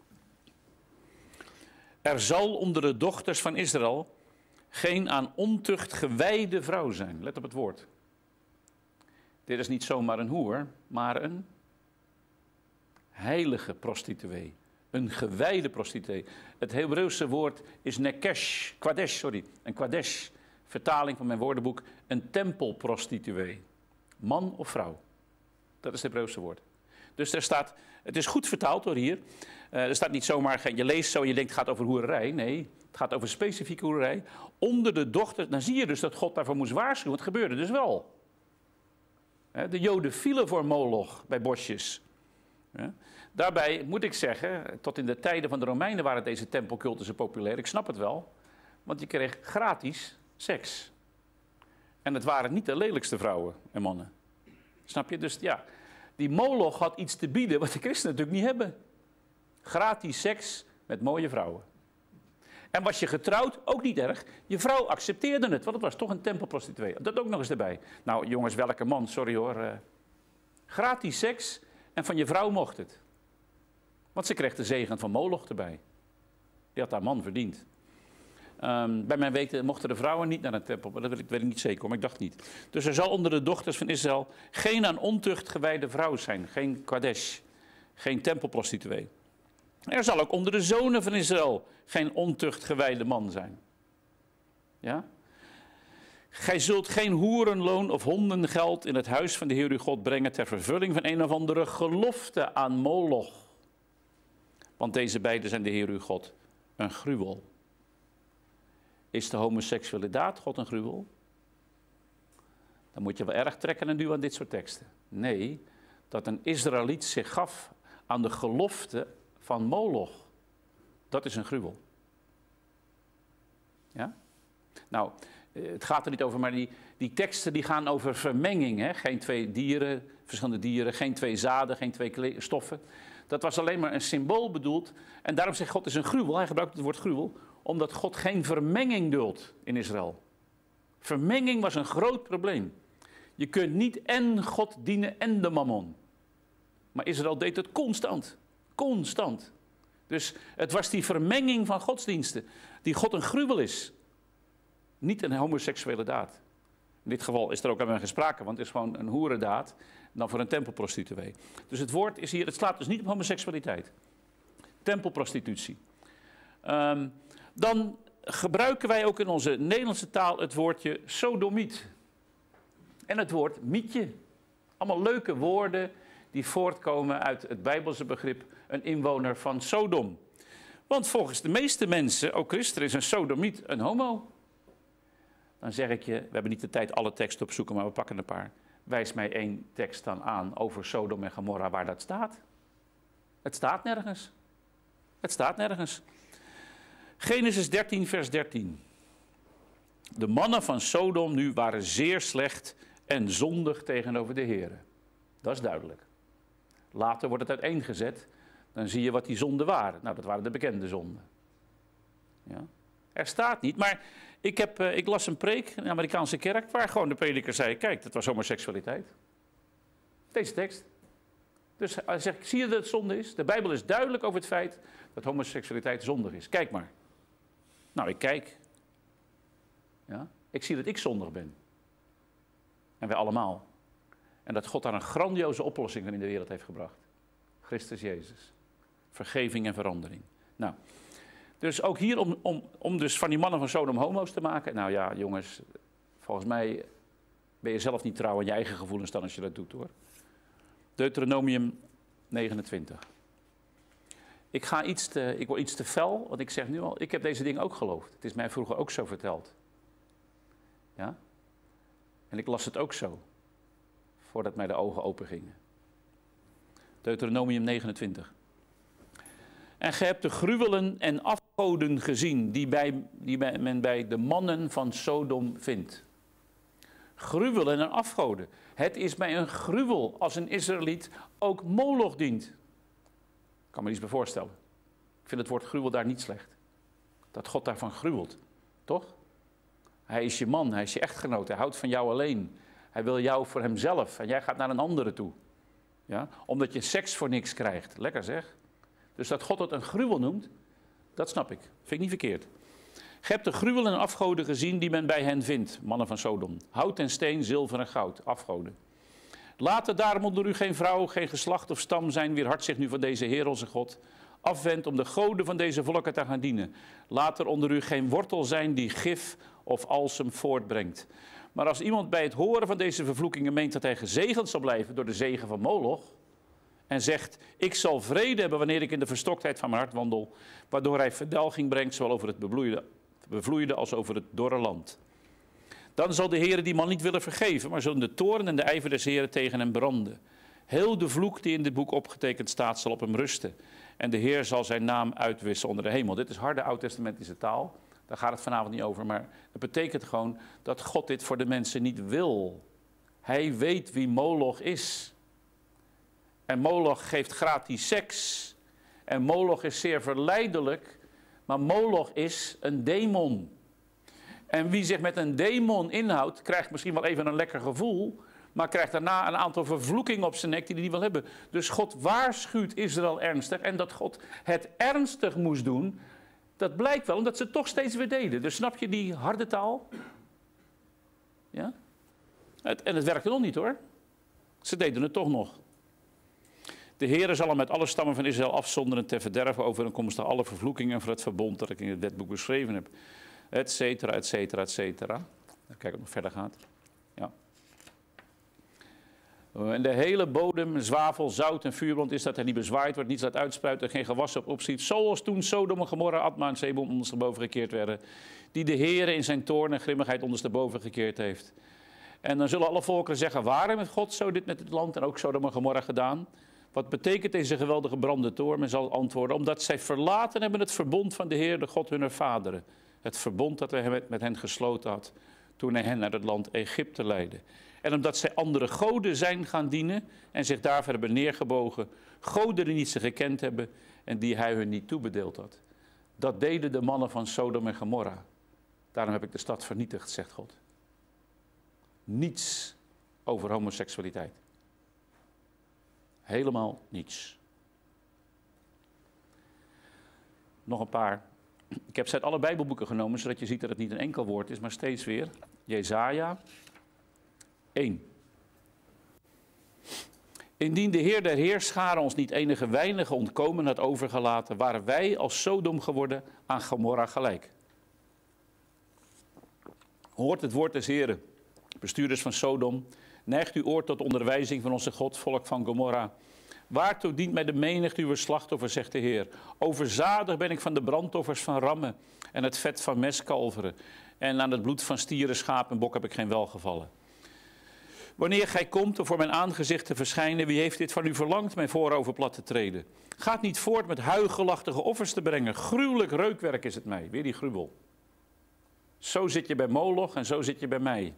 Er zal onder de dochters van Israël geen aan ontucht gewijde vrouw zijn. Let op het woord. Dit is niet zomaar een hoer, maar een heilige prostituee. Een gewijde prostituee. Het Hebreeuwse woord is nekesh, kwadesh, een kwadesh. Vertaling van mijn woordenboek, een tempelprostituee. Man of vrouw. Dat is het Hebreeuwse woord. Dus er staat, het is goed vertaald hoor hier. Er staat niet zomaar, je leest zo en je denkt het gaat over hoererij. Nee, het gaat over specifieke hoererij. Onder de dochters, dan zie je dus dat God daarvoor moest waarschuwen. Het gebeurde dus wel. De Joden vielen voor Moloch bij bosjes. Daarbij moet ik zeggen, tot in de tijden van de Romeinen waren deze tempelcultussen populair. Ik snap het wel, want je kreeg gratis seks. En het waren niet de lelijkste vrouwen en mannen. Snap je? Dus ja, die Moloch had iets te bieden wat de christenen natuurlijk niet hebben. Gratis seks met mooie vrouwen. En was je getrouwd, ook niet erg. Je vrouw accepteerde het, want het was toch een tempelprostituee. Dat ook nog eens erbij. Nou jongens, welke man, sorry hoor. Gratis seks en van je vrouw mocht het. Want ze kreeg de zegen van Moloch erbij. Die had haar man verdiend. Bij mijn weten mochten de vrouwen niet naar een tempel, maar dat weet ik niet zeker, maar ik dacht niet. Dus er zal onder de dochters van Israël geen aan ontucht gewijde vrouw zijn. Geen Kadesh, geen tempelprostituee. Er zal ook onder de zonen van Israël geen ontucht gewijde man zijn. Ja? Gij zult geen hoerenloon of hondengeld in het huis van de Heer uw God brengen ter vervulling van een of andere gelofte aan Moloch. Want deze beiden zijn de Heer uw God een gruwel. Is de homoseksuele daad God een gruwel? Dan moet je wel erg trekken en duwen aan dit soort teksten. Nee, dat een Israëliet zich gaf aan de gelofte van Moloch. Dat is een gruwel. Ja? Nou, het gaat er niet over, maar die teksten die gaan over vermenging. Hè? Geen twee dieren, verschillende dieren, geen twee zaden, geen twee stoffen. Dat was alleen maar een symbool bedoeld. En daarom zegt God is een gruwel. Hij gebruikt het woord gruwel, omdat God geen vermenging duldt in Israël. Vermenging was een groot probleem. Je kunt niet en God dienen en de mammon. Maar Israël deed het constant. Constant. Dus het was die vermenging van godsdiensten, die God een gruwel is. Niet een homoseksuele daad. In dit geval is er ook aan gesproken, want het is gewoon een hoerendaad dan voor een tempelprostituee. Dus het woord is hier, het slaat dus niet op homoseksualiteit. Tempelprostitutie. Dan gebruiken wij ook in onze Nederlandse taal het woordje sodomiet. En het woord mietje. Allemaal leuke woorden die voortkomen uit het Bijbelse begrip een inwoner van Sodom. Want volgens de meeste mensen, ook christenen, is een sodomiet een homo. Dan zeg ik je, we hebben niet de tijd alle teksten opzoeken, maar we pakken een paar. Wijs mij één tekst dan aan over Sodom en Gomorra waar dat staat. Het staat nergens. Het staat nergens. Genesis 13, vers 13. De mannen van Sodom nu waren zeer slecht en zondig tegenover de Heere. Dat is duidelijk. Later wordt het uiteengezet. Dan zie je wat die zonden waren. Nou, dat waren de bekende zonden. Ja. Er staat niet, maar ik las een preek in de Amerikaanse kerk waar gewoon de prediker zei, kijk, dat was homoseksualiteit. Deze tekst. Dus hij zegt, zie je dat het zonde is? De Bijbel is duidelijk over het feit dat homoseksualiteit zondig is. Kijk maar. Nou, ik kijk. Ja? Ik zie dat ik zondig ben. En wij allemaal. En dat God daar een grandioze oplossing in de wereld heeft gebracht. Christus Jezus. Vergeving en verandering. Nou, dus ook hier om dus van die mannen van Sodom homo's te maken. Nou ja, jongens, volgens mij ben je zelf niet trouw aan je eigen gevoelens dan als je dat doet, hoor. Deuteronomium 29. Ik word iets te fel, want ik zeg nu al, ik heb deze dingen ook geloofd. Het is mij vroeger ook zo verteld. Ja? En ik las het ook zo, voordat mij de ogen open gingen. Deuteronomium 29. En gij hebt de gruwelen en afgoden gezien die men bij de mannen van Sodom vindt. Gruwelen en afgoden. Het is mij een gruwel als een Israëliet ook Moloch dient. Ik kan me iets bij voorstellen. Ik vind het woord gruwel daar niet slecht. Dat God daarvan gruwelt. Toch? Hij is je man, hij is je echtgenoot, hij houdt van jou alleen. Hij wil jou voor hemzelf en jij gaat naar een andere toe. Ja? Omdat je seks voor niks krijgt. Lekker zeg. Dus dat God het een gruwel noemt, dat snap ik. Vind ik niet verkeerd. Ge hebt de gruwelen en afgoden gezien die men bij hen vindt, mannen van Sodom. Hout en steen, zilver en goud, afgoden. Laat er daarom onder u geen vrouw, geen geslacht of stam zijn, wier hart zich nu van deze Heer onze God afwendt om de goden van deze volken te gaan dienen. Laat er onder u geen wortel zijn die gif of alsem voortbrengt. Maar als iemand bij het horen van deze vervloekingen meent dat hij gezegend zal blijven door de zegen van Moloch, en zegt, ik zal vrede hebben wanneer ik in de verstoktheid van mijn hart wandel, waardoor hij verdelging brengt, zowel over het bevloeide als over het dorre land. Dan zal de Heer die man niet willen vergeven, maar zullen de toorn en de ijver des Heeren tegen hem branden. Heel de vloek die in dit boek opgetekend staat, zal op hem rusten. En de Heer zal zijn naam uitwissen onder de hemel. Dit is harde oud-testamentische taal. Daar gaat het vanavond niet over. Maar dat betekent gewoon dat God dit voor de mensen niet wil. Hij weet wie Moloch is. En Moloch geeft gratis seks. En Moloch is zeer verleidelijk. Maar Moloch is een demon. En wie zich met een demon inhoudt, krijgt misschien wel even een lekker gevoel, maar krijgt daarna een aantal vervloekingen op zijn nek die hij niet wil hebben. Dus God waarschuwt Israël ernstig. En dat God het ernstig moest doen, dat blijkt wel, omdat ze het toch steeds weer deden. Dus snap je die harde taal? Ja? En het werkte nog niet hoor. Ze deden het toch nog. De Heere zal hem met alle stammen van Israël afzonderen ter verderven overeenkomstig alle vervloekingen voor het verbond dat ik in het wetboek beschreven heb. Et cetera, et cetera, et cetera. Even kijken of het nog verder gaat. Ja. En de hele bodem, zwavel, zout en vuurbrand is dat hij niet bezwaaid wordt, niets laat uitspruiten en geen gewas op opziet. Zoals toen Sodom en Gomorra, Adma en Zeboim ondersteboven gekeerd werden. Die de Heere in zijn toorn en grimmigheid ondersteboven gekeerd heeft. En dan zullen alle volkeren zeggen, waarom heeft God zo dit met het land en ook Sodom en Gomorra gedaan? Wat betekent deze geweldige brandende toorn? Men zal antwoorden, omdat zij verlaten hebben het verbond van de Heer, de God hunner vaderen. Het verbond dat hij met hen gesloten had toen hij hen naar het land Egypte leidde. En omdat zij andere goden zijn gaan dienen en zich daarvoor hebben neergebogen, goden die niet ze gekend hebben en die hij hun niet toebedeeld had. Dat deden de mannen van Sodom en Gomorra. Daarom heb ik de stad vernietigd, zegt God. Niets over homoseksualiteit. Helemaal niets. Nog een paar. Ik heb ze uit alle Bijbelboeken genomen, zodat je ziet dat het niet een enkel woord is, maar steeds weer. Jesaja 1. Indien de Heer der Heerscharen ons niet enige weinige ontkomen had overgelaten, waren wij als Sodom geworden aan Gomorra gelijk. Hoort het woord des Heren, bestuurders van Sodom, neigt uw oor tot onderwijzing van onze God, volk van Gomorra. Waartoe dient mij de menigte uw slachtoffer, zegt de Heer. Overzadig ben ik van de brandoffers van rammen en het vet van meskalveren. En aan het bloed van stieren, schaap en bok heb ik geen welgevallen. Wanneer gij komt om voor mijn aangezicht te verschijnen, wie heeft dit van u verlangd mijn voorover plat te treden? Gaat niet voort met huigelachtige offers te brengen. Gruwelijk reukwerk is het mij. Weer die gruwel. Zo zit je bij Moloch en zo zit je bij mij.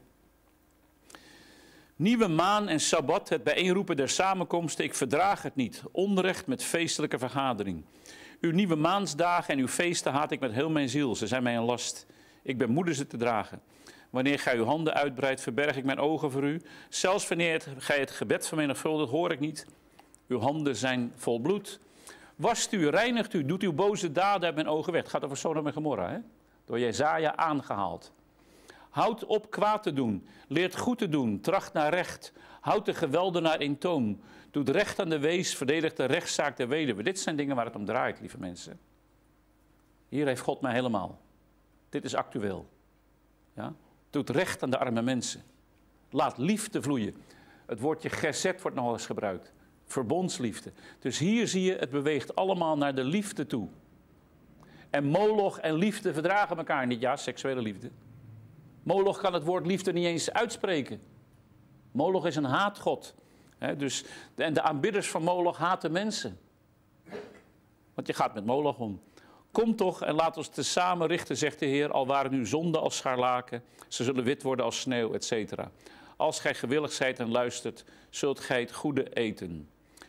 Nieuwe maan en sabbat, het bijeenroepen der samenkomsten, ik verdraag het niet. Onrecht met feestelijke vergadering. Uw nieuwe maansdagen en uw feesten haat ik met heel mijn ziel. Ze zijn mij een last. Ik ben moede ze te dragen. Wanneer gij uw handen uitbreidt, verberg ik mijn ogen voor u. Zelfs wanneer gij het gebed vermenigvuldigt, hoor ik niet. Uw handen zijn vol bloed. Wast u, reinigt u, doet uw boze daden uit mijn ogen weg. Het gaat over Sodom en Gomorra, hè? Door Jesaja aangehaald. Houd op kwaad te doen, leert goed te doen, tracht naar recht. Houd de geweldenaar in toom. Doet recht aan de wees, verdedigt de rechtszaak der weduwe. Dit zijn dingen waar het om draait, lieve mensen. Hier heeft God mij helemaal. Dit is actueel. Ja? Doet recht aan de arme mensen. Laat liefde vloeien. Het woordje gezet wordt nog wel eens gebruikt. Verbondsliefde. Dus hier zie je, het beweegt allemaal naar de liefde toe. En Moloch en liefde verdragen elkaar niet. Ja, seksuele liefde. Moloch kan het woord liefde niet eens uitspreken. Moloch is een haatgod. Dus de aanbidders van Moloch haten mensen. Want je gaat met Moloch om. Kom toch en laat ons tezamen richten, zegt de Heer, al waren uw zonden als scharlaken, ze zullen wit worden als sneeuw, etc. Als gij gewillig zijt en luistert, zult gij het goede eten.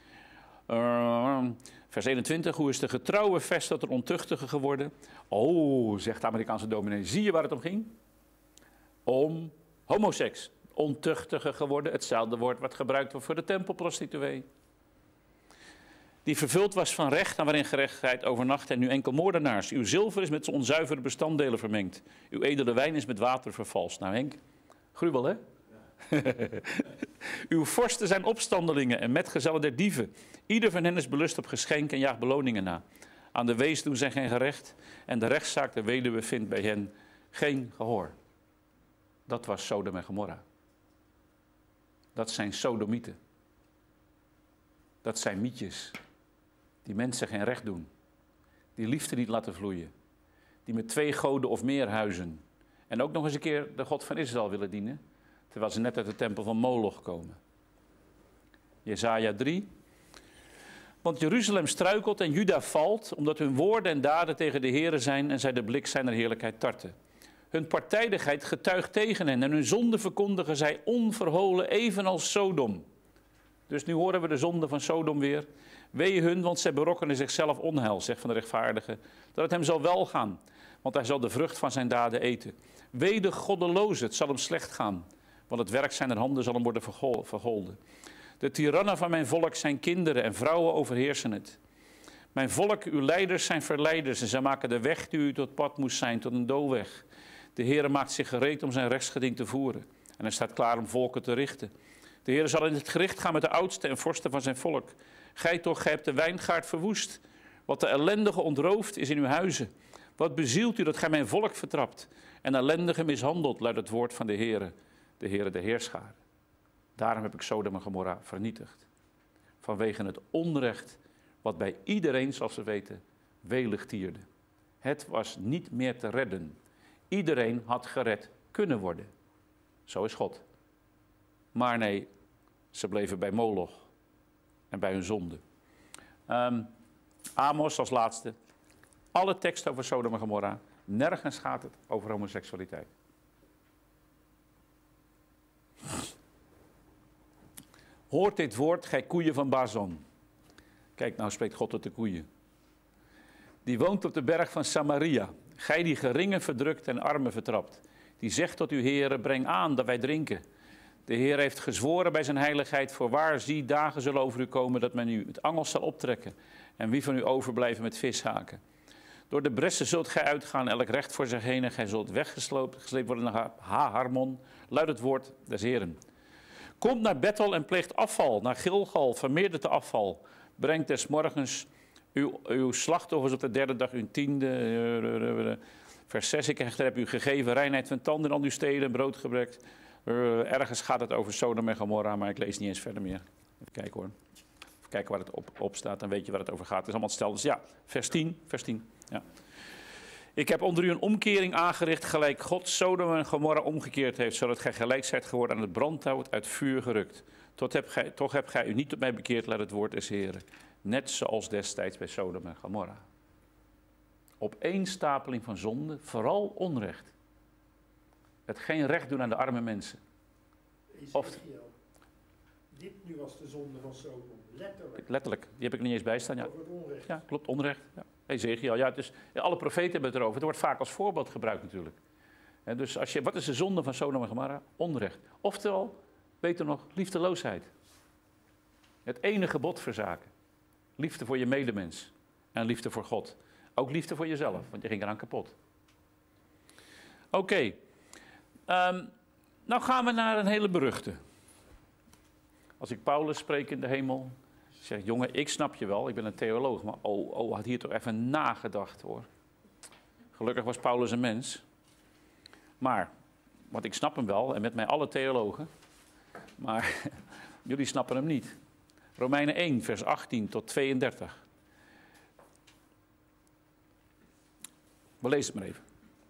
Vers 21, hoe is de getrouwe vest tot een ontuchtige geworden? Oh, zegt de Amerikaanse dominee, zie je waar het om ging? Om homoseks, ontuchtige geworden, hetzelfde woord wat gebruikt wordt voor de tempelprostituee. Die vervuld was van recht en waarin gerechtigheid overnacht en nu enkel moordenaars. Uw zilver is met onzuivere bestanddelen vermengd. Uw edele wijn is met water vervalst. Nou Henk, gruwel hè? Ja. Uw vorsten zijn opstandelingen en metgezellen der dieven. Ieder van hen is belust op geschenk en jaagt beloningen na. Aan de wees doen zij geen gerecht en de rechtszaak der weduwe vindt bij hen geen gehoor. Dat was Sodom en Gomorra. Dat zijn sodomieten. Dat zijn mietjes. Die mensen geen recht doen. Die liefde niet laten vloeien. Die met 2 goden of meer huizen. En ook nog eens een keer de God van Israël willen dienen, terwijl ze net uit de tempel van Moloch komen. Jesaja 3. Want Jeruzalem struikelt en Juda valt, omdat hun woorden en daden tegen de Here zijn en zij de blik zijner heerlijkheid tarten. Hun partijdigheid getuigt tegen hen en hun zonde verkondigen zij onverholen, evenals Sodom. Dus nu horen we de zonde van Sodom weer. Wee hun, want zij berokkenen zichzelf onheil, zegt van de rechtvaardige, dat het hem zal welgaan, want hij zal de vrucht van zijn daden eten. Wee de goddeloze, het zal hem slecht gaan, want het werk zijner handen zal hem worden vergolden. De tirannen van mijn volk zijn kinderen en vrouwen overheersen het. Mijn volk, uw leiders zijn verleiders en zij maken de weg die u tot pad moest zijn, tot een doolweg. De Heere maakt zich gereed om zijn rechtsgeding te voeren en hij staat klaar om volken te richten. De Heere zal in het gericht gaan met de oudsten en vorsten van zijn volk. Gij hebt de wijngaard verwoest. Wat de ellendige ontrooft is in uw huizen. Wat bezielt u dat gij mijn volk vertrapt en ellendige mishandelt, luidt het woord van de Heere de Heerscharen. Daarom heb ik Sodom en Gomorra vernietigd. Vanwege het onrecht wat bij iedereen, zoals we weten, welig tierde. Het was niet meer te redden. Iedereen had gered kunnen worden. Zo is God. Maar nee, ze bleven bij Moloch en bij hun zonde. Amos als laatste. Alle tekst over Sodom en Gomorra. Nergens gaat het over homoseksualiteit. Hoort dit woord, gij koeien van Bazan. Kijk, nou spreekt God tot de koeien. Die woont op de berg van Samaria. Gij die geringen verdrukt en armen vertrapt. Die zegt tot uw Heere, breng aan dat wij drinken. De Heer heeft gezworen bij zijn heiligheid, voorwaar, zie, dagen zullen over u komen dat men u het angels zal optrekken. En wie van u overblijven met vishaken. Door de bressen zult gij uitgaan, elk recht voor zich heen. En gij zult weggesleept worden naar Ha-Harmon. Luidt het woord des Heeren. Komt naar Bethel en pleegt afval. Naar Gilgal, vermeerdert de afval. Brengt des morgens uw slachtoffers op de derde dag, uw tiende. Vers 6, ik heb u gegeven reinheid van tanden in al uw steden, broodgebrek. Ergens gaat het over Sodom en Gomorra, maar ik lees niet eens verder meer. Even kijken hoor. Even kijken waar het op staat, dan weet je waar het over gaat. Het is allemaal hetzelfde. Dus ja, vers 10. Ja. Ik heb onder u een omkering aangericht, gelijk God Sodom en Gomorra omgekeerd heeft, zodat gij gelijk zijt geworden aan het brandhout uit vuur gerukt. Toch hebt gij u niet tot mij bekeerd, laat het woord des Heren. Net zoals destijds bij Sodom en Gomorra. Opeenstapeling van zonde, vooral onrecht. Het geen recht doen aan de arme mensen. Dit nu was de zonde van Sodom. Letterlijk. Die heb ik er niet eens bij staan. Ja, over het onrecht. Ja, klopt. Onrecht. Ja. Ezekiel. Ja, dus, ja, alle profeten hebben het erover. Het wordt vaak als voorbeeld gebruikt natuurlijk. En dus wat is de zonde van Sodom en Gomorra? Onrecht. Oftewel, beter nog, liefdeloosheid. Het ene gebod verzaken. Liefde voor je medemens. En liefde voor God. Ook liefde voor jezelf, want je ging eraan kapot. Oké. Nou gaan we naar een hele beruchte. Als ik Paulus spreek in de hemel, zeg ik, jongen, ik snap je wel, ik ben een theoloog, maar had hier toch even nagedacht hoor. Gelukkig was Paulus een mens. Maar, want ik snap hem wel, en met mij alle theologen, maar jullie snappen hem niet. Romeinen 1, vers 18 tot 32. We lezen het maar even.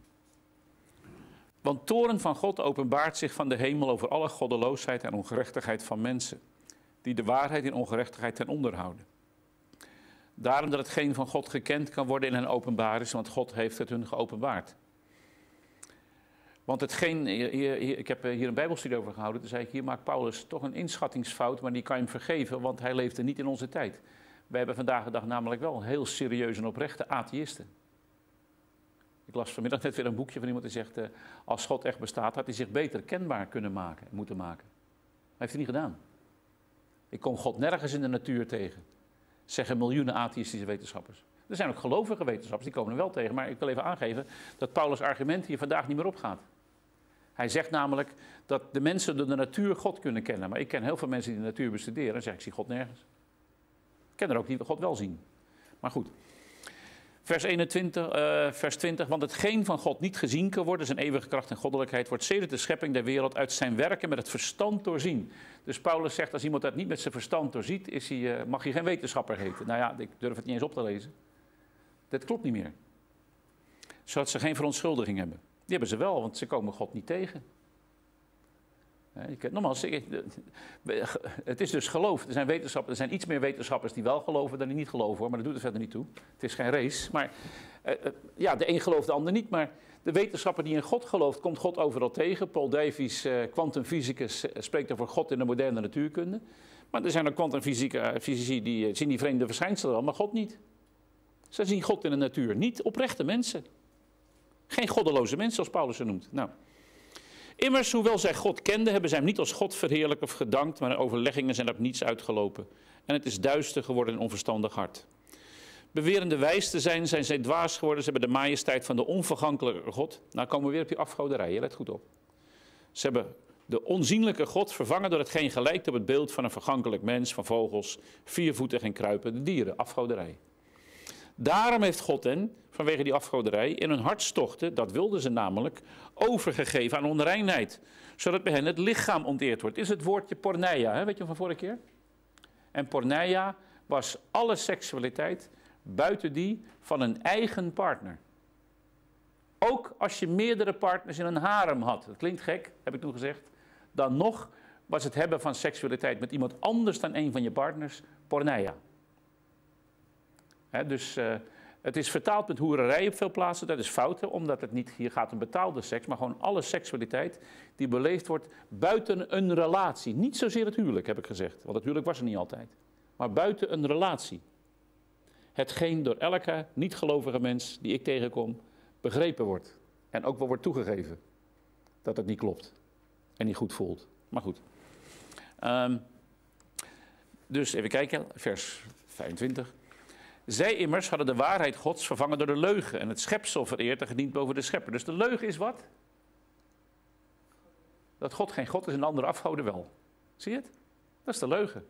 Want toorn van God openbaart zich van de hemel over alle goddeloosheid en ongerechtigheid van mensen, die de waarheid in ongerechtigheid ten onder houden. Daarom dat hetgeen van God gekend kan worden in hen openbaar is, want God heeft het hun geopenbaard. Want hetgeen, ik heb hier een bijbelstudie over gehouden, toen zei ik, hier maakt Paulus toch een inschattingsfout, maar die kan je hem vergeven, want hij leefde niet in onze tijd. Wij hebben vandaag de dag namelijk wel heel serieus en oprechte atheïsten. Ik las vanmiddag net weer een boekje van iemand die zegt, als God echt bestaat, had hij zich beter kenbaar moeten maken. Dat heeft hij niet gedaan. Ik kom God nergens in de natuur tegen, zeggen miljoenen atheïstische wetenschappers. Er zijn ook gelovige wetenschappers, die komen er wel tegen, maar ik wil even aangeven dat Paulus' argument hier vandaag niet meer opgaat. Hij zegt namelijk dat de mensen door de natuur God kunnen kennen, maar ik ken heel veel mensen die de natuur bestuderen en zeggen, ik zie God nergens. Ik ken er ook die God wel zien. Maar goed. Vers 20, want hetgeen van God niet gezien kan worden, zijn eeuwige kracht en goddelijkheid, wordt sedert de schepping der wereld uit zijn werken met het verstand doorzien. Dus Paulus zegt, als iemand dat niet met zijn verstand doorziet, mag hij geen wetenschapper heten. Nou ja, ik durf het niet eens op te lezen. Dat klopt niet meer. Zodat ze geen verontschuldiging hebben. Die hebben ze wel, want ze komen God niet tegen. Nogmaals, het is dus geloof. Er zijn iets meer wetenschappers die wel geloven dan die niet geloven, hoor, maar dat doet er verder niet toe. Het is geen race. Maar de een gelooft de ander niet, maar de wetenschapper die in God gelooft, komt God overal tegen. Paul Davies, kwantumfysicus, spreekt over God in de moderne natuurkunde. Maar er zijn ook kwantumfysici die zien die vreemde verschijnselen wel, maar God niet. Ze zien God in de natuur. Niet oprechte mensen. Geen goddeloze mensen, zoals Paulus ze noemt. Nou. Immers, hoewel zij God kenden, hebben zij hem niet als God verheerlijkt of gedankt, maar de overleggingen zijn op niets uitgelopen. En het is duister geworden en onverstandig hart. Bewerende wijs te zijn, zijn zij dwaas geworden. Ze hebben de majesteit van de onvergankelijke God. Nou komen we weer op die afgoderij, let goed op. Ze hebben de onzienlijke God vervangen door hetgeen gelijkt op het beeld van een vergankelijk mens, van vogels, viervoetig en kruipende dieren, afgoderij. Daarom heeft God hen, vanwege die afgoderij, in hun hartstochten, dat wilden ze namelijk, overgegeven aan onreinheid. Zodat bij hen het lichaam onteerd wordt. Dit is het woordje porneia, hè? Weet je van vorige keer? En porneia was alle seksualiteit buiten die van een eigen partner. Ook als je meerdere partners in een harem had. Dat klinkt gek, heb ik toen gezegd. Dan nog was het hebben van seksualiteit met iemand anders dan een van je partners porneia. Dus het is vertaald met hoererij op veel plaatsen. Dat is fout, omdat het niet hier gaat om betaalde seks, maar gewoon alle seksualiteit die beleefd wordt buiten een relatie. Niet zozeer het huwelijk, heb ik gezegd, want het huwelijk was er niet altijd. Maar buiten een relatie. Hetgeen door elke niet-gelovige mens die ik tegenkom begrepen wordt. En ook wel wordt toegegeven dat het niet klopt en niet goed voelt. Maar goed. Dus even kijken, vers 25. Zij immers hadden de waarheid Gods vervangen door de leugen en het schepsel vereerd en gediend boven de schepper. Dus de leugen is wat? Dat God geen God is en de andere afgoden wel. Zie je het? Dat is de leugen.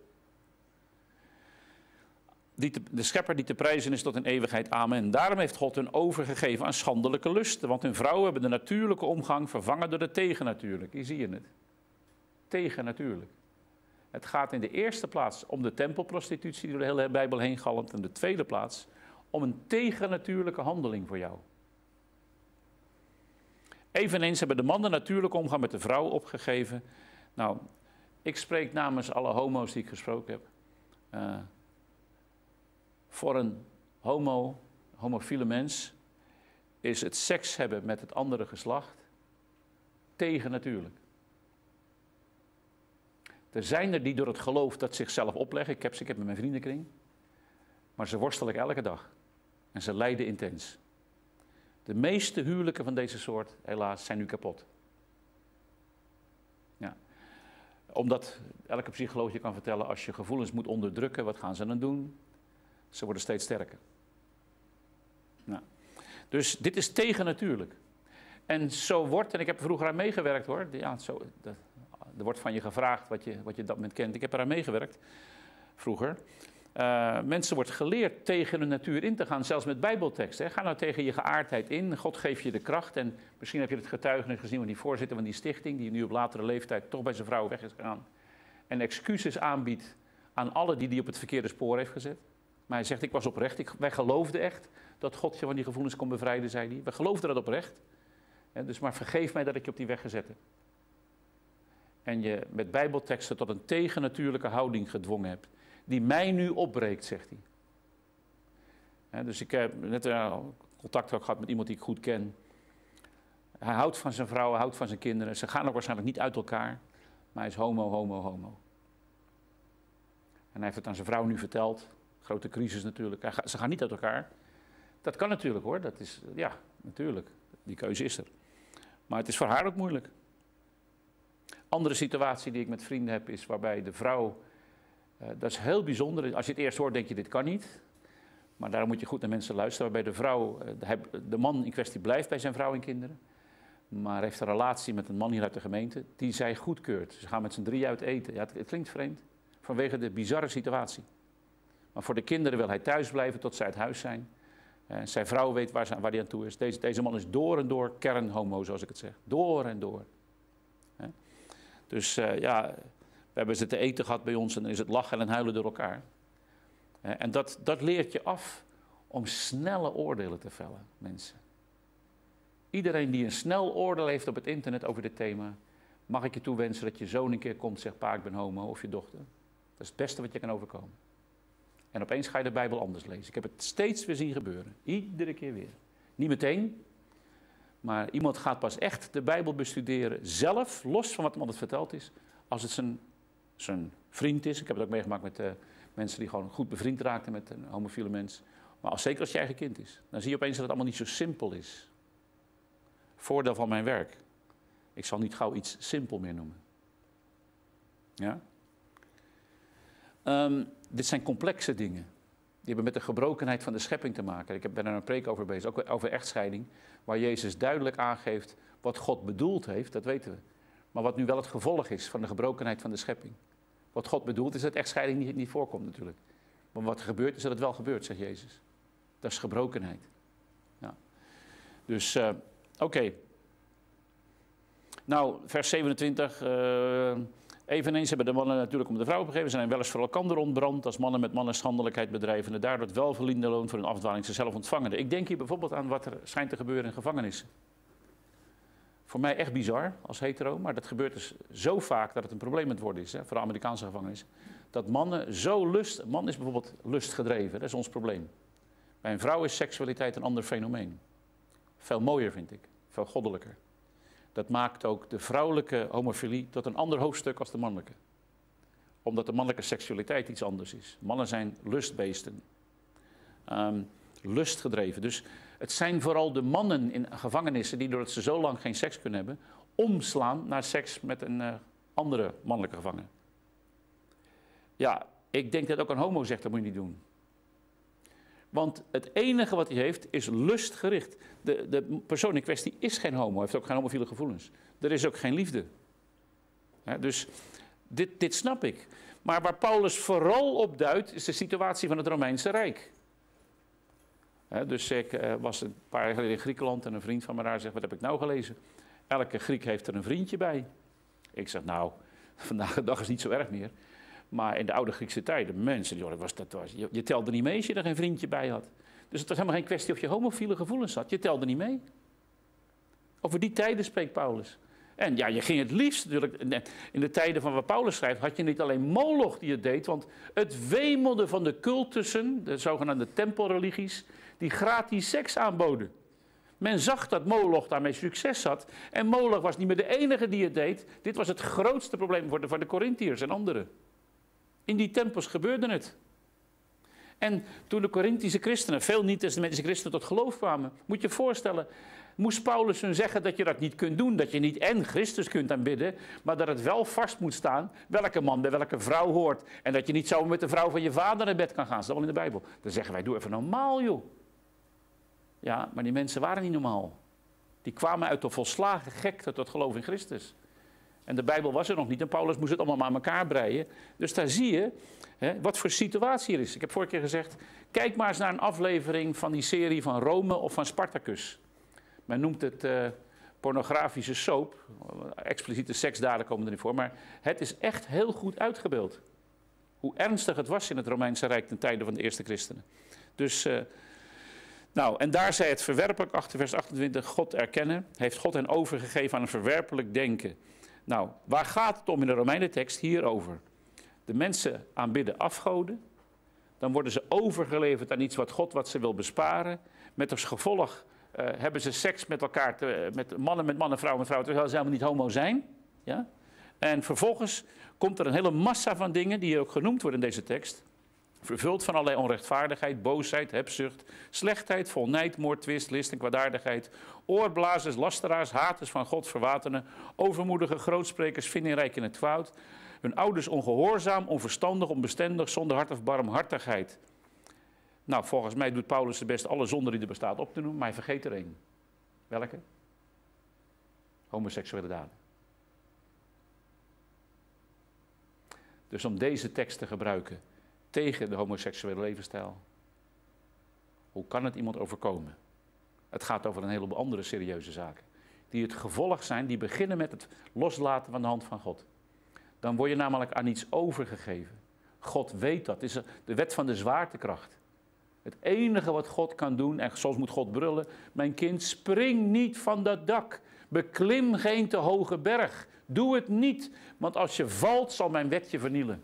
De schepper die te prijzen is tot in eeuwigheid. Amen. Daarom heeft God hun overgegeven aan schandelijke lusten. Want hun vrouwen hebben de natuurlijke omgang vervangen door de tegennatuurlijke. Hier zie je het. Tegennatuurlijk. Het gaat in de eerste plaats om de tempelprostitutie die door de hele Bijbel heen galmt. En in de tweede plaats om een tegennatuurlijke handeling voor jou. Eveneens hebben de mannen natuurlijke omgang met de vrouw opgegeven. Nou, ik spreek namens alle homo's die ik gesproken heb. Voor een homofiele mens is het seks hebben met het andere geslacht tegennatuurlijk. Er zijn er die door het geloof dat zichzelf opleggen. Ik heb met mijn vriendenkring. Maar ze worstelen elke dag. En ze lijden intens. De meeste huwelijken van deze soort, helaas, zijn nu kapot. Ja. Omdat elke psycholoog je kan vertellen, als je gevoelens moet onderdrukken, wat gaan ze dan doen? Ze worden steeds sterker. Nou. Dus dit is tegennatuurlijk. En zo wordt, en ik heb er vroeger aan meegewerkt hoor. Ja, er wordt van je gevraagd wat je op dat moment kent. Ik heb eraan meegewerkt, vroeger. Mensen wordt geleerd tegen de natuur in te gaan, zelfs met bijbelteksten. Ga nou tegen je geaardheid in, God geeft je de kracht. En misschien heb je het getuigenis gezien van die voorzitter van die stichting, die nu op latere leeftijd toch bij zijn vrouw weg is gegaan. En excuses aanbiedt aan alle die op het verkeerde spoor heeft gezet. Maar hij zegt, ik was oprecht, wij geloofden echt dat God je van die gevoelens kon bevrijden, zei hij. We geloofden dat oprecht. Dus maar vergeef mij dat ik je op die weg gezet heb. En je met bijbelteksten tot een tegennatuurlijke houding gedwongen hebt. Die mij nu opbreekt, zegt hij. Dus ik heb net contact ook gehad met iemand die ik goed ken. Hij houdt van zijn vrouw, hij houdt van zijn kinderen. Ze gaan ook waarschijnlijk niet uit elkaar. Maar hij is homo. En hij heeft het aan zijn vrouw nu verteld. Grote crisis natuurlijk. Ze gaan niet uit elkaar. Dat kan natuurlijk hoor. Dat is, ja, natuurlijk. Die keuze is er. Maar het is voor haar ook moeilijk. Andere situatie die ik met vrienden heb is waarbij de vrouw, dat is heel bijzonder. Als je het eerst hoort denk je dit kan niet. Maar daarom moet je goed naar mensen luisteren. Waarbij de vrouw, de man in kwestie blijft bij zijn vrouw en kinderen. Maar heeft een relatie met een man hier uit de gemeente die zij goedkeurt. Ze gaan met z'n drieën uit eten. Ja, het klinkt vreemd. Vanwege de bizarre situatie. Maar voor de kinderen wil hij thuis blijven tot zij uit huis zijn. Zijn vrouw weet waar hij aan toe is. Deze man is door en door kernhomo, zoals ik het zeg. Door en door. Dus we hebben ze te eten gehad bij ons en dan is het lachen en huilen door elkaar. En dat leert je af om snelle oordelen te vellen, mensen. Iedereen die een snel oordeel heeft op het internet over dit thema, mag ik je toewensen dat je zoon een keer komt en zegt, pa, ik ben homo, of je dochter. Dat is het beste wat je kan overkomen. En opeens ga je de Bijbel anders lezen. Ik heb het steeds weer zien gebeuren. Iedere keer weer. Niet meteen, maar iemand gaat pas echt de Bijbel bestuderen, zelf, los van wat hem altijd verteld is, als het zijn vriend is. Ik heb het ook meegemaakt met mensen die gewoon goed bevriend raakten met een homofiele mens. Maar zeker als je eigen kind is. Dan zie je opeens dat het allemaal niet zo simpel is. Voordeel van mijn werk. Ik zal niet gauw iets simpel meer noemen. Ja? Dit zijn complexe dingen. Die hebben met de gebrokenheid van de schepping te maken. Ik ben er een preek over bezig, ook over echtscheiding. Waar Jezus duidelijk aangeeft wat God bedoeld heeft, dat weten we. Maar wat nu wel het gevolg is van de gebrokenheid van de schepping. Wat God bedoelt is dat echtscheiding niet voorkomt natuurlijk. Maar wat er gebeurt is dat het wel gebeurt, zegt Jezus. Dat is gebrokenheid. Ja. Dus, oké. Nou, vers 27. Eveneens hebben de mannen natuurlijk om de vrouw gegeven. Ze zijn wel eens voor elkander ontbrand als mannen met mannen schandelijkheid bedrijven. En daardoor het welverdiende loon voor hun afdwaling zichzelf ontvangen. Ik denk hier bijvoorbeeld aan wat er schijnt te gebeuren in gevangenissen. Voor mij echt bizar als hetero, maar dat gebeurt dus zo vaak dat het een probleem aan het worden is, hè, voor de Amerikaanse gevangenis. Dat mannen zo een man is bijvoorbeeld lustgedreven, dat is ons probleem. Bij een vrouw is seksualiteit een ander fenomeen. Veel mooier vind ik, veel goddelijker. Dat maakt ook de vrouwelijke homofilie tot een ander hoofdstuk als de mannelijke. Omdat de mannelijke seksualiteit iets anders is. Mannen zijn lustbeesten. Lustgedreven. Dus het zijn vooral de mannen in gevangenissen die doordat ze zo lang geen seks kunnen hebben, omslaan naar seks met een andere mannelijke gevangene. Ja, ik denk dat ook een homo zegt, dat moet je niet doen. Want het enige wat hij heeft is lustgericht. De persoon in kwestie is geen homo, heeft ook geen homofiele gevoelens. Er is ook geen liefde. Ja, dus dit snap ik. Maar waar Paulus vooral op duidt, is de situatie van het Romeinse Rijk. Dus ik was een paar jaar geleden in Griekenland en een vriend van me daar zegt, wat heb ik nou gelezen? Elke Griek heeft er een vriendje bij. Ik zeg, nou, vandaag de dag is niet zo erg meer. Maar in de oude Griekse tijden, mensen, je telde niet mee als je er geen vriendje bij had. Dus het was helemaal geen kwestie of je homofiele gevoelens had. Je telde niet mee. Over die tijden spreekt Paulus. En ja, je ging het liefst natuurlijk, in de tijden van wat Paulus schrijft, had je niet alleen Moloch die het deed, want het wemelde van de cultussen, de zogenaamde tempelreligies, die gratis seks aanboden. Men zag dat Moloch daarmee succes had. En Moloch was niet meer de enige die het deed. Dit was het grootste probleem voor de Corinthiërs en anderen. In die tempels gebeurde het. En toen de Corinthische christenen, veel niet-testamentische christenen tot geloof kwamen, moet je je voorstellen, moest Paulus hun zeggen dat je dat niet kunt doen, dat je niet en Christus kunt aanbidden, maar dat het wel vast moet staan welke man bij welke vrouw hoort. En dat je niet zo met de vrouw van je vader naar bed kan gaan. Dat staat wel in de Bijbel. Dan zeggen wij, doe even normaal joh. Ja, maar die mensen waren niet normaal. Die kwamen uit de volslagen gekte tot geloof in Christus. En de Bijbel was er nog niet en Paulus moest het allemaal maar aan elkaar breien. Dus daar zie je wat voor situatie er is. Ik heb vorige keer gezegd, kijk maar eens naar een aflevering van die serie van Rome of van Spartacus. Men noemt het pornografische soap. Expliciete seksdaden komen er niet voor. Maar het is echt heel goed uitgebeeld. Hoe ernstig het was in het Romeinse Rijk ten tijde van de eerste christenen. Dus, nou, en daar zei het verwerpelijk, achter vers 28, God erkennen. Heeft God hen overgegeven aan een verwerpelijk denken. Nou, waar gaat het om in de Romeinentekst? Hierover. De mensen aanbidden afgoden. Dan worden ze overgeleverd aan iets wat ze wil besparen. Met als gevolg hebben ze seks met elkaar, met mannen, vrouw met vrouw, terwijl ze helemaal niet homo zijn. Ja? En vervolgens komt er een hele massa van dingen, die hier ook genoemd worden in deze tekst. Vervuld van allerlei onrechtvaardigheid, boosheid, hebzucht, slechtheid, vol nijd, moord, twist, list en kwaadaardigheid. Oorblazers, lasteraars, haters van God, verwatenen, overmoedige grootsprekers, vindingrijk in het fout. Hun ouders ongehoorzaam, onverstandig, onbestendig, zonder hart of barmhartigheid. Nou, volgens mij doet Paulus de best alle zonden die er bestaat op te noemen, maar hij vergeet er één. Welke? Homoseksuele daden. Dus om deze tekst te gebruiken tegen de homoseksuele levensstijl, hoe kan het iemand overkomen? Het gaat over een heleboel andere serieuze zaken. Die het gevolg zijn, die beginnen met het loslaten van de hand van God. Dan word je namelijk aan iets overgegeven. God weet dat. Het is de wet van de zwaartekracht. Het enige wat God kan doen, en soms moet God brullen, mijn kind, spring niet van dat dak. Beklim geen te hoge berg. Doe het niet, want als je valt zal mijn wet je vernielen.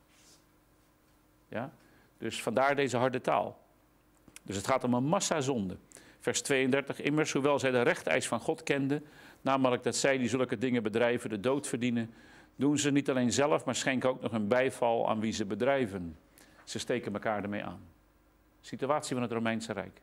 Ja? Dus vandaar deze harde taal. Dus het gaat om een massa zonde. Vers 32, immers, hoewel zij de rechteis van God kenden, namelijk dat zij die zulke dingen bedrijven de dood verdienen, doen ze niet alleen zelf, maar schenken ook nog een bijval aan wie ze bedrijven. Ze steken elkaar ermee aan. Situatie van het Romeinse Rijk.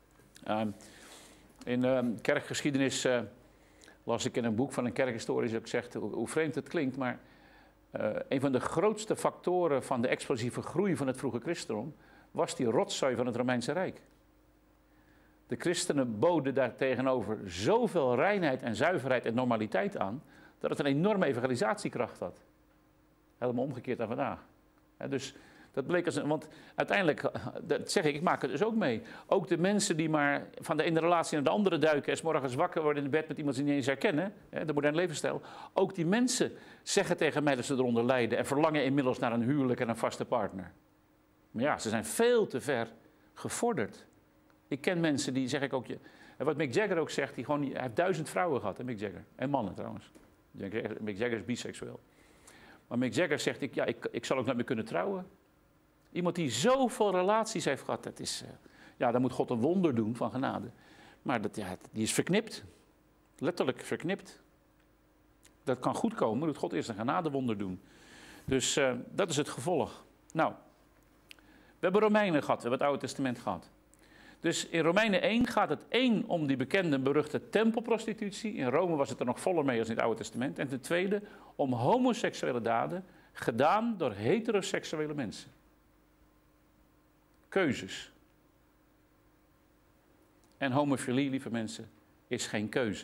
In kerkgeschiedenis las ik in een boek van een kerkhistoricus ook zegt hoe vreemd het klinkt, maar een van de grootste factoren van de explosieve groei van het vroege christendom was die rotzooi van het Romeinse Rijk. De christenen boden daar tegenover zoveel reinheid en zuiverheid en normaliteit aan, dat het een enorme evangelisatiekracht had. Helemaal omgekeerd dan vandaag. Dus dat bleek als een, want uiteindelijk, dat zeg ik maak het dus ook mee. Ook de mensen die maar van de ene relatie naar de andere duiken en 's morgens wakker worden in bed met iemand die ze niet eens herkennen, de moderne levensstijl. Ook die mensen zeggen tegen mij dat ze eronder lijden en verlangen inmiddels naar een huwelijk en een vaste partner. Maar ja, ze zijn veel te ver gevorderd. Ik ken mensen die, zeg ik ook, wat Mick Jagger ook zegt, hij heeft 1000 vrouwen gehad, Mick Jagger. En mannen trouwens. Mick Jagger is biseksueel. Maar Mick Jagger zegt, ik zal ook met me kunnen trouwen. Iemand die zoveel relaties heeft gehad, dat is, dan moet God een wonder doen van genade. Maar die is verknipt. Letterlijk verknipt. Dat kan goed komen, maar doet God eerst een genadewonder doen. Dus dat is het gevolg. Nou, we hebben Romeinen gehad, we hebben het Oude Testament gehad. Dus in Romeinen 1 gaat het om die bekende beruchte tempelprostitutie. In Rome was het er nog voller mee als in het Oude Testament. En ten tweede om homoseksuele daden gedaan door heteroseksuele mensen. Keuzes. En homofilie, lieve mensen, is geen keuze.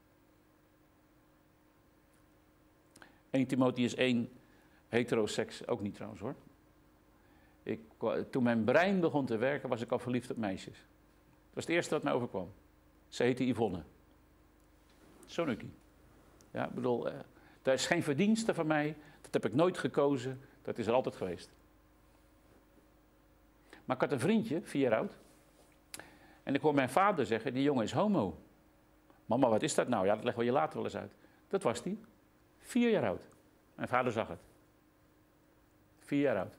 1 Timotheüs 1, heteroseks, ook niet trouwens hoor. Toen mijn brein begon te werken, was ik al verliefd op meisjes. Dat was het eerste wat mij overkwam. Ze heette Yvonne. Zo'n ukkie. Ja, ik bedoel, daar is geen verdienste van mij. Dat heb ik nooit gekozen. Dat is er altijd geweest. Maar ik had een vriendje, 4 jaar oud. En ik hoor mijn vader zeggen, die jongen is homo. Mama, wat is dat nou? Ja, dat leggen we je later wel eens uit. Dat was die. 4 jaar oud. Mijn vader zag het. 4 jaar oud.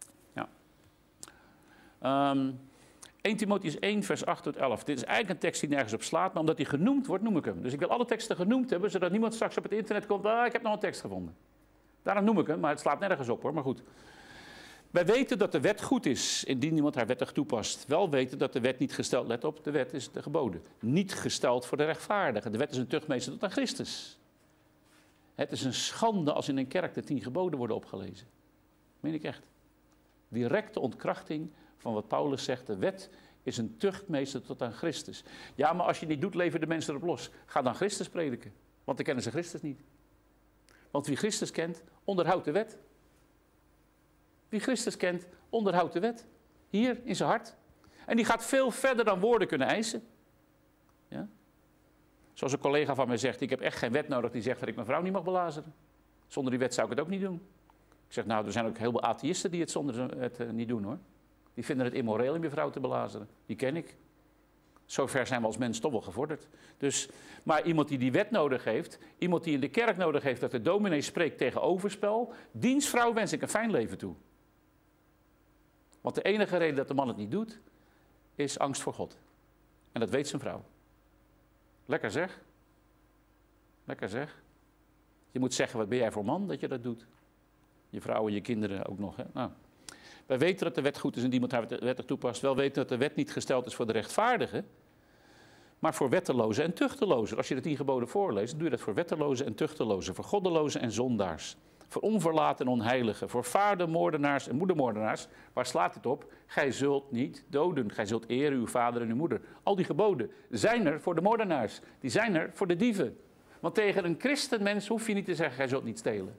1 Timotheüs 1 vers 8 tot 11. Dit is eigenlijk een tekst die nergens op slaat, maar omdat die genoemd wordt, noem ik hem. Dus ik wil alle teksten genoemd hebben, zodat niemand straks op het internet komt, ik heb nog een tekst gevonden. Daarom noem ik hem, maar het slaat nergens op hoor, maar goed. Wij weten dat de wet goed is, indien niemand haar wettig toepast. Wel weten dat de wet niet gesteld, let op, de wet is de geboden. Niet gesteld voor de rechtvaardigen. De wet is een tuchtmeester tot aan Christus. Het is een schande als in een kerk de 10 geboden worden opgelezen. Meen ik echt. Directe ontkrachting van wat Paulus zegt, de wet is een tuchtmeester tot aan Christus. Ja, maar als je het niet doet, leven de mensen erop los. Ga dan Christus prediken, want dan kennen ze Christus niet. Want wie Christus kent, onderhoudt de wet. Wie Christus kent, onderhoudt de wet. Hier, in zijn hart. En die gaat veel verder dan woorden kunnen eisen. Ja? Zoals een collega van mij zegt, ik heb echt geen wet nodig die zegt dat ik mijn vrouw niet mag belazeren. Zonder die wet zou ik het ook niet doen. Ik zeg, nou, er zijn ook heel veel atheïsten die het zonder het niet doen hoor. Die vinden het immoreel om je vrouw te belazeren. Die ken ik. Zover zijn we als mens toch wel gevorderd. Dus, maar iemand die wet nodig heeft, iemand die in de kerk nodig heeft dat de dominee spreekt tegen overspel, diens vrouw wens ik een fijn leven toe. Want de enige reden dat de man het niet doet, is angst voor God. En dat weet zijn vrouw. Lekker zeg. Lekker zeg. Je moet zeggen, wat ben jij voor man dat je dat doet? Je vrouw en je kinderen ook nog. Hè? Nou. Wij weten dat de wet goed is en iemand haar wettig toepast. Wel weten dat de wet niet gesteld is voor de rechtvaardigen, maar voor wettelozen en tuchtelozen. Als je de 10 geboden voorleest, dan doe je dat voor wettelozen en tuchtelozen, voor goddelozen en zondaars, voor onverlaten en onheiligen, voor vadermoordenaars en moedermoordenaars. Waar slaat dit op? Gij zult niet doden, gij zult eren uw vader en uw moeder. Al die geboden zijn er voor de moordenaars, die zijn er voor de dieven. Want tegen een christenmens hoef je niet te zeggen, gij zult niet stelen.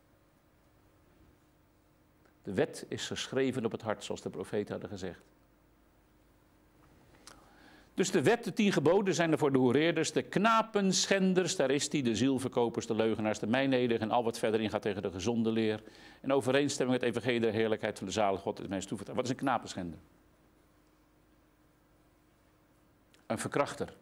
De wet is geschreven op het hart, zoals de profeten hadden gezegd. Dus de wet, de 10 geboden zijn er voor de hoereerders, de knapenschenders, daar is die, de zielverkopers, de leugenaars, de mijnedigen en al wat verder ingaat tegen de gezonde leer. In overeenstemming met het evangelie der heerlijkheid van de zalige God, het mens toevertrouwen. Wat is een knapenschender? Een verkrachter.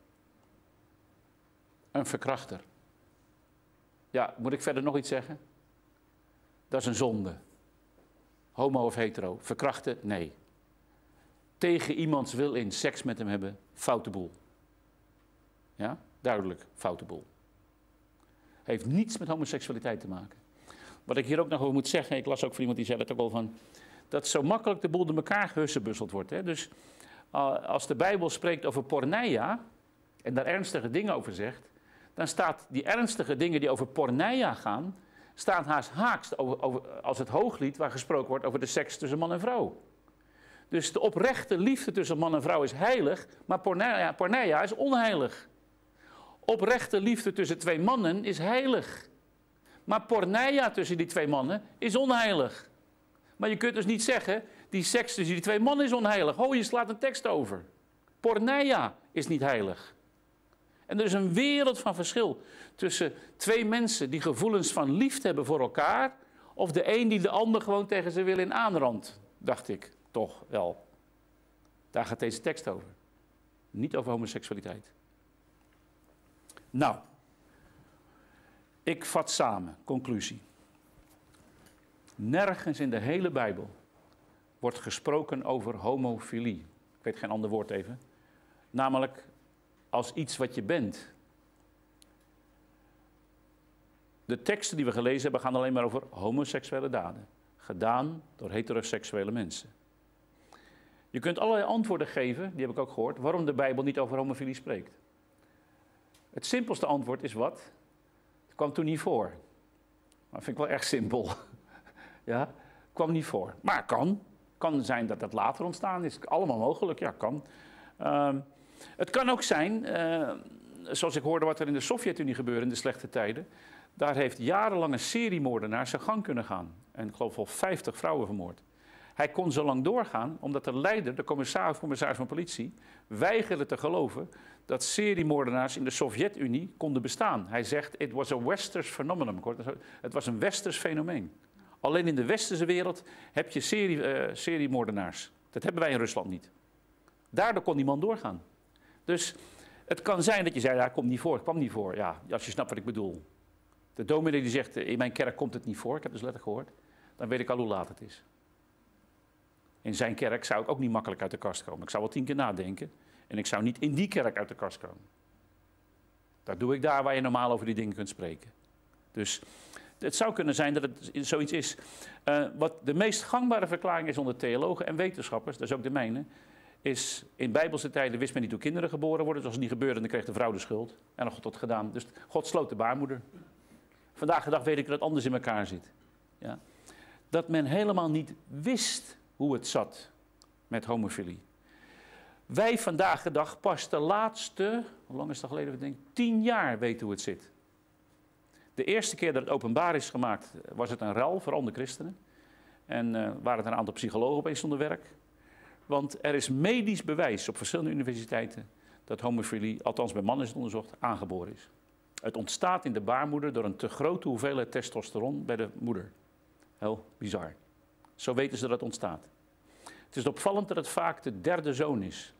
Een verkrachter. Ja, moet ik verder nog iets zeggen? Dat is een zonde. Homo of hetero. Verkrachten? Nee. Tegen iemands wil in seks met hem hebben? Foute boel. Ja, duidelijk, foute boel. Heeft niets met homoseksualiteit te maken. Wat ik hier ook nog over moet zeggen, ik las ook van iemand die zei dat ook al van, dat zo makkelijk de boel door elkaar gehussenbusseld wordt. Hè? Dus als de Bijbel spreekt over porneia en daar ernstige dingen over zegt, dan staat die ernstige dingen die over porneia gaan, staan haaks als het hooglied waar gesproken wordt over de seks tussen man en vrouw. Dus de oprechte liefde tussen man en vrouw is heilig, maar porneia is onheilig. Oprechte liefde tussen twee mannen is heilig. Maar porneia tussen die twee mannen is onheilig. Maar je kunt dus niet zeggen, die seks tussen die twee mannen is onheilig. Oh, je slaat een tekst over. Porneia is niet heilig. En er is een wereld van verschil tussen twee mensen die gevoelens van liefde hebben voor elkaar, of de een die de ander gewoon tegen zijn wil in aanrandt, dacht ik toch wel. Daar gaat deze tekst over. Niet over homoseksualiteit. Nou, ik vat samen, conclusie. Nergens in de hele Bijbel wordt gesproken over homofilie. Ik weet geen ander woord even. Namelijk als iets wat je bent. De teksten die we gelezen hebben gaan alleen maar over homoseksuele daden. Gedaan door heteroseksuele mensen. Je kunt allerlei antwoorden geven, die heb ik ook gehoord, waarom de Bijbel niet over homofilie spreekt. Het simpelste antwoord is wat? Het kwam toen niet voor. Dat vind ik wel erg simpel. Ja, kwam niet voor. Maar kan. Kan zijn dat dat later ontstaan is. Allemaal mogelijk, ja, kan. Het kan ook zijn, zoals ik hoorde wat er in de Sovjet-Unie gebeurde in de slechte tijden. Daar heeft jarenlang een seriemoordenaar zijn gang kunnen gaan. En ik geloof wel 50 vrouwen vermoord. Hij kon zo lang doorgaan omdat de leider, de commissaris van politie, weigerde te geloven dat seriemoordenaars in de Sovjet-Unie konden bestaan. Hij zegt, it was a westers phenomenon. Het was een westers fenomeen. Alleen in de westerse wereld heb je seriemoordenaars. Dat hebben wij in Rusland niet. Daardoor kon die man doorgaan. Dus het kan zijn dat je zei, ja, komt niet voor, het kwam niet voor. Ja, als je snapt wat ik bedoel. De dominee die zegt, in mijn kerk komt het niet voor, ik heb dus letterlijk gehoord. Dan weet ik al hoe laat het is. In zijn kerk zou ik ook niet makkelijk uit de kast komen. Ik zou wel 10 keer nadenken. En ik zou niet in die kerk uit de kast komen. Dat doe ik daar waar je normaal over die dingen kunt spreken. Dus het zou kunnen zijn dat het zoiets is. Wat de meest gangbare verklaring is onder theologen en wetenschappers, dat is ook de mijne, is in bijbelse tijden wist men niet hoe kinderen geboren worden. Dus als het niet gebeurde, dan kreeg de vrouw de schuld. En dan had God dat gedaan. Dus God sloot de baarmoeder. Vandaag de dag weet ik dat het anders in elkaar zit. Ja. Dat men helemaal niet wist hoe het zat met homofilie. Wij vandaag de dag pas de laatste, hoe lang is dat geleden? Ik denk 10 jaar weten hoe het zit. De eerste keer dat het openbaar is gemaakt, was het een rel, vooral de christenen. En waren er een aantal psychologen opeens zonder werk. Want er is medisch bewijs op verschillende universiteiten dat homofilie, althans bij mannen is het onderzocht, aangeboren is. Het ontstaat in de baarmoeder door een te grote hoeveelheid testosteron bij de moeder. Heel bizar. Zo weten ze dat het ontstaat. Het is opvallend dat het vaak de derde zoon is.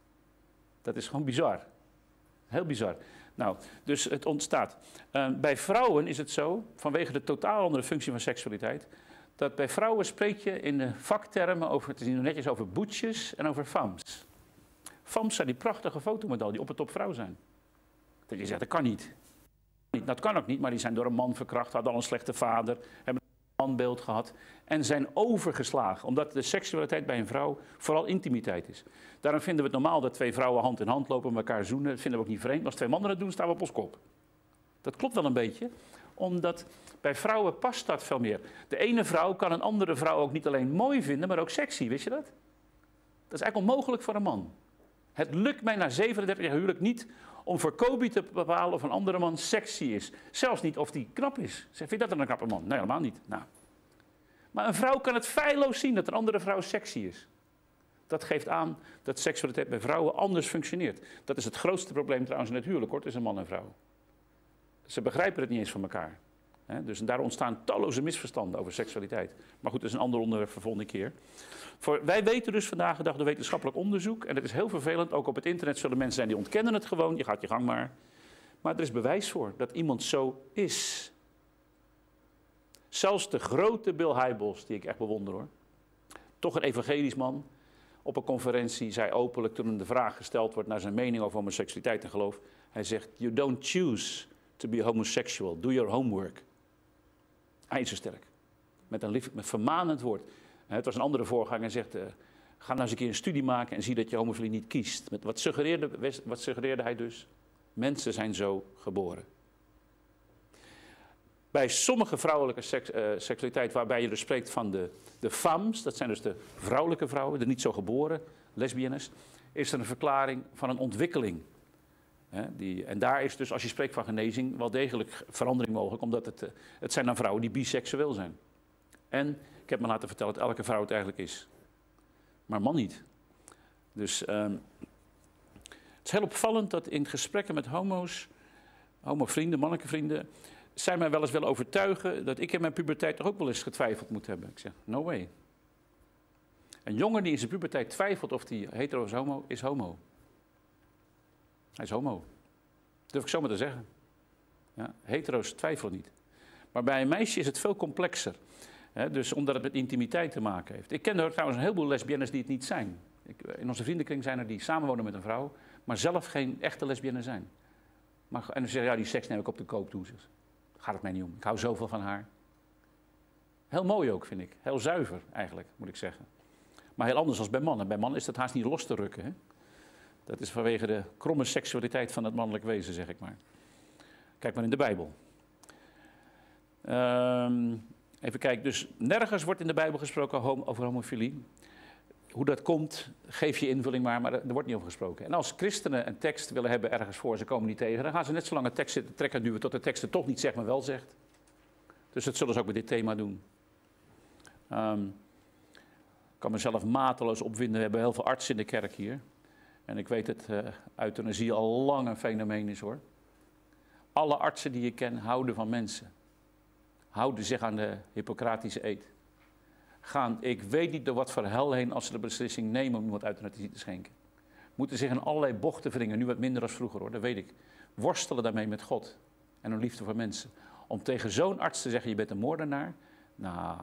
Dat is gewoon bizar. Heel bizar. Nou, dus het ontstaat. Bij vrouwen is het zo, vanwege de totaal andere functie van seksualiteit, dat bij vrouwen spreek je in de vaktermen over, het is nu netjes over boetjes en over femmes. Femmes zijn die prachtige fotomodellen die op het top vrouw zijn. Dat je zegt, dat kan niet. Dat kan ook niet, maar die zijn door een man verkracht, hadden al een slechte vader, hebben een manbeeld gehad en zijn overgeslagen. Omdat de seksualiteit bij een vrouw vooral intimiteit is. Daarom vinden we het normaal dat 2 vrouwen hand in hand lopen, elkaar zoenen. Dat vinden we ook niet vreemd. Als 2 mannen dat doen, staan we op ons kop. Dat klopt wel een beetje, omdat bij vrouwen past dat veel meer. De ene vrouw kan een andere vrouw ook niet alleen mooi vinden, maar ook sexy, wist je dat? Dat is eigenlijk onmogelijk voor een man. Het lukt mij na 37 jaar huwelijk niet om voor Kobe te bepalen of een andere man sexy is. Zelfs niet of die knap is. Vind je dat dan een knappe man? Nee, helemaal niet. Nou. Maar een vrouw kan het feilloos zien dat een andere vrouw sexy is. Dat geeft aan dat seksualiteit bij vrouwen anders functioneert. Dat is het grootste probleem trouwens in het huwelijk, hoor, tussen man en vrouw. Ze begrijpen het niet eens van elkaar. Dus daar ontstaan talloze misverstanden over seksualiteit. Maar goed, dat is een ander onderwerp voor volgende keer. Wij weten dus vandaag de dag door wetenschappelijk onderzoek, en dat is heel vervelend, ook op het internet zullen mensen zijn die ontkennen het gewoon, je gaat je gang maar. Maar er is bewijs voor dat iemand zo is. Zelfs de grote Bill Hybels, die ik echt bewonder hoor, toch een evangelisch man, op een conferentie zei openlijk toen hem de vraag gesteld wordt naar zijn mening over homoseksualiteit en geloof, hij zegt, you don't choose to be homosexual, do your homework. IJzersterk. Met met vermanend woord. Het was een andere voorganger en zegt, ga nou eens een keer een studie maken en zie dat je homofilie niet kiest. Wat suggereerde hij dus? Mensen zijn zo geboren. Bij sommige vrouwelijke seksualiteit, waarbij je dus spreekt van de femmes, dat zijn dus de vrouwelijke vrouwen, de niet zo geboren lesbiennes, is er een verklaring van een ontwikkeling. En daar is dus, als je spreekt van genezing, wel degelijk verandering mogelijk, omdat het zijn dan vrouwen die biseksueel zijn. En ik heb me laten vertellen dat elke vrouw het eigenlijk is. Maar man niet. Dus het is heel opvallend dat in gesprekken met homo-vrienden, mannelijke vrienden, zij mij wel eens willen overtuigen dat ik in mijn puberteit toch ook wel eens getwijfeld moet hebben. Ik zeg, no way. Een jongen die in zijn puberteit twijfelt of hij hetero is homo, is homo. Hij is homo. Dat durf ik zo maar te zeggen. Ja, hetero's twijfelen niet. Maar bij een meisje is het veel complexer. Dus omdat het met intimiteit te maken heeft. Ik ken er trouwens een heleboel lesbiennes die het niet zijn. In onze vriendenkring zijn er die samenwonen met een vrouw, maar zelf geen echte lesbiennes zijn. En dan zeggen ja, die seks neem ik op de koop toe. Gaat het mij niet om. Ik hou zoveel van haar. Heel mooi ook, vind ik. Heel zuiver, eigenlijk, moet ik zeggen. Maar heel anders dan bij mannen. Bij mannen is dat haast niet los te rukken. Hè? Dat is vanwege de kromme seksualiteit van het mannelijk wezen, zeg ik maar. Kijk maar in de Bijbel. Even kijken. Dus nergens wordt in de Bijbel gesproken over homofilie. Hoe dat komt, geef je invulling maar er wordt niet over gesproken. En als christenen een tekst willen hebben ergens voor, ze komen niet tegen, dan gaan ze net zo lang een tekst zitten trekken en duwen tot de tekst het toch niet zegt, maar wel zegt. Dus dat zullen ze ook met dit thema doen. Ik kan mezelf mateloos opwinden. We hebben heel veel artsen in de kerk hier. En ik weet dat euthanasie al lang een fenomeen is hoor. Alle artsen die ik ken houden van mensen. Houden zich aan de Hippocratische eed. Gaan, ik weet niet door wat voor hel heen als ze de beslissing nemen om iemand euthanasie te schenken. Moeten zich in allerlei bochten wringen, nu wat minder dan vroeger hoor, dat weet ik. Worstelen daarmee met God en hun liefde voor mensen. Om tegen zo'n arts te zeggen, je bent een moordenaar, nou,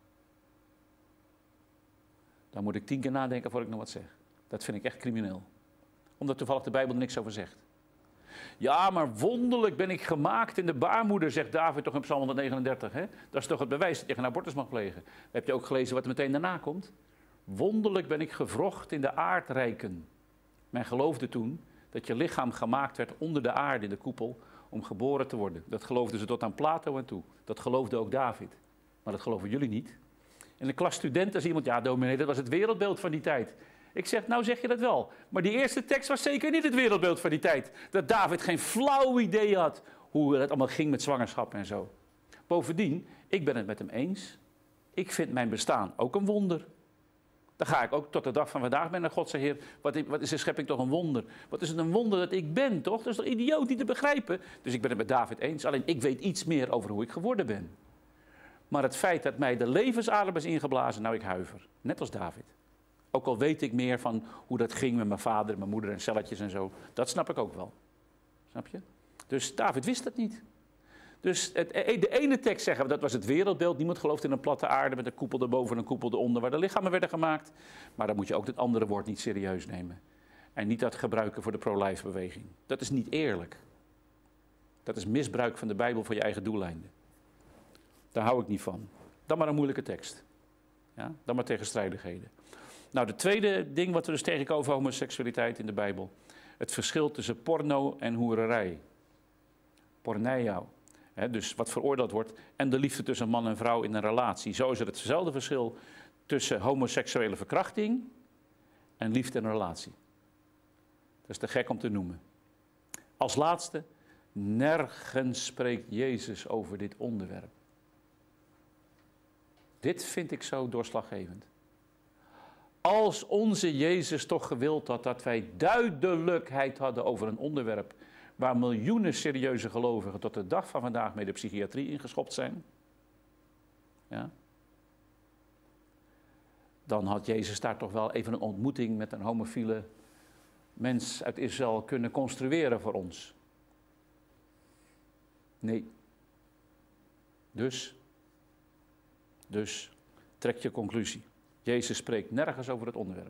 dan moet ik 10 keer nadenken voor ik nog wat zeg. Dat vind ik echt crimineel. Omdat toevallig de Bijbel er niks over zegt. Ja, maar wonderlijk ben ik gemaakt in de baarmoeder, zegt David toch in Psalm 139. Hè? Dat is toch het bewijs dat je geen abortus mag plegen. Heb je ook gelezen wat er meteen daarna komt? Wonderlijk ben ik gevrocht in de aardrijken. Men geloofde toen dat je lichaam gemaakt werd onder de aarde in de koepel om geboren te worden. Dat geloofden ze tot aan Plato en toe. Dat geloofde ook David. Maar dat geloven jullie niet. In de klas studenten is iemand, ja dominee, dat was het wereldbeeld van die tijd. Ik zeg, nou zeg je dat wel. Maar die eerste tekst was zeker niet het wereldbeeld van die tijd. Dat David geen flauw idee had hoe het allemaal ging met zwangerschap en zo. Bovendien, ik ben het met hem eens. Ik vind mijn bestaan ook een wonder. Dan ga ik ook tot de dag van vandaag ben naar God zeggen, Heer, wat is de schepping toch een wonder? Wat is het een wonder dat ik ben, toch? Dat is toch idioot niet te begrijpen? Dus ik ben het met David eens. Alleen ik weet iets meer over hoe ik geworden ben. Maar het feit dat mij de levensadem is ingeblazen, nou ik huiver. Net als David. Ook al weet ik meer van hoe dat ging met mijn vader en mijn moeder en celletjes en zo. Dat snap ik ook wel. Snap je? Dus David wist dat niet. Dus de ene tekst zeggen we, dat was het wereldbeeld. Niemand gelooft in een platte aarde met een koepel erboven en een koepel eronder waar de lichamen werden gemaakt. Maar dan moet je ook het andere woord niet serieus nemen. En niet dat gebruiken voor de pro-life beweging. Dat is niet eerlijk. Dat is misbruik van de Bijbel voor je eigen doeleinden. Daar hou ik niet van. Dan maar een moeilijke tekst. Ja? Dan maar tegenstrijdigheden. Nou, de tweede ding wat we dus tegenkomen over homoseksualiteit in de Bijbel. Het verschil tussen porno en hoererij. Porneia. Dus wat veroordeeld wordt. En de liefde tussen man en vrouw in een relatie. Zo is er hetzelfde verschil tussen homoseksuele verkrachting en liefde in een relatie. Dat is te gek om te noemen. Als laatste, nergens spreekt Jezus over dit onderwerp. Dit vind ik zo doorslaggevend. Als onze Jezus toch gewild had dat wij duidelijkheid hadden over een onderwerp waar miljoenen serieuze gelovigen tot de dag van vandaag mee de psychiatrie ingeschopt zijn, ja, dan had Jezus daar toch wel even een ontmoeting met een homofiele mens uit Israël kunnen construeren voor ons. Nee. Dus, trek je conclusie. Jezus spreekt nergens over het onderwerp.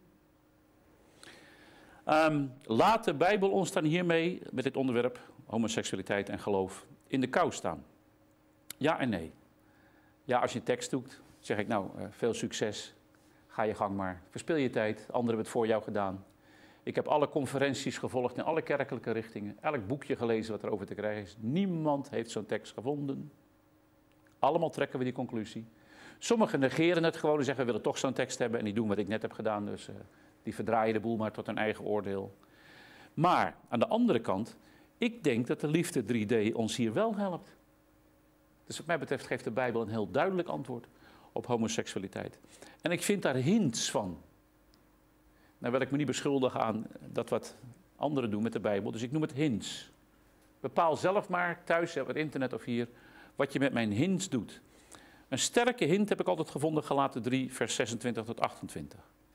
Laat de Bijbel ons dan hiermee, met dit onderwerp, homoseksualiteit en geloof, in de kou staan? Ja en nee. Ja, als je een tekst doet, zeg ik nou, veel succes. Ga je gang maar. Verspil je tijd. Anderen hebben het voor jou gedaan. Ik heb alle conferenties gevolgd in alle kerkelijke richtingen. Elk boekje gelezen wat er over te krijgen is. Niemand heeft zo'n tekst gevonden. Allemaal trekken we die conclusie. Sommigen negeren het gewoon en zeggen we willen toch zo'n tekst hebben. En die doen wat ik net heb gedaan. Dus die verdraaien de boel maar tot hun eigen oordeel. Maar aan de andere kant, ik denk dat de liefde 3D ons hier wel helpt. Dus wat mij betreft geeft de Bijbel een heel duidelijk antwoord op homoseksualiteit. En ik vind daar hints van. Nou wil ik me niet beschuldigen aan dat wat anderen doen met de Bijbel, dus ik noem het hints. Bepaal zelf maar thuis, op het internet of hier, wat je met mijn hints doet. Een sterke hint heb ik altijd gevonden, Galaten 3, vers 26 tot 28.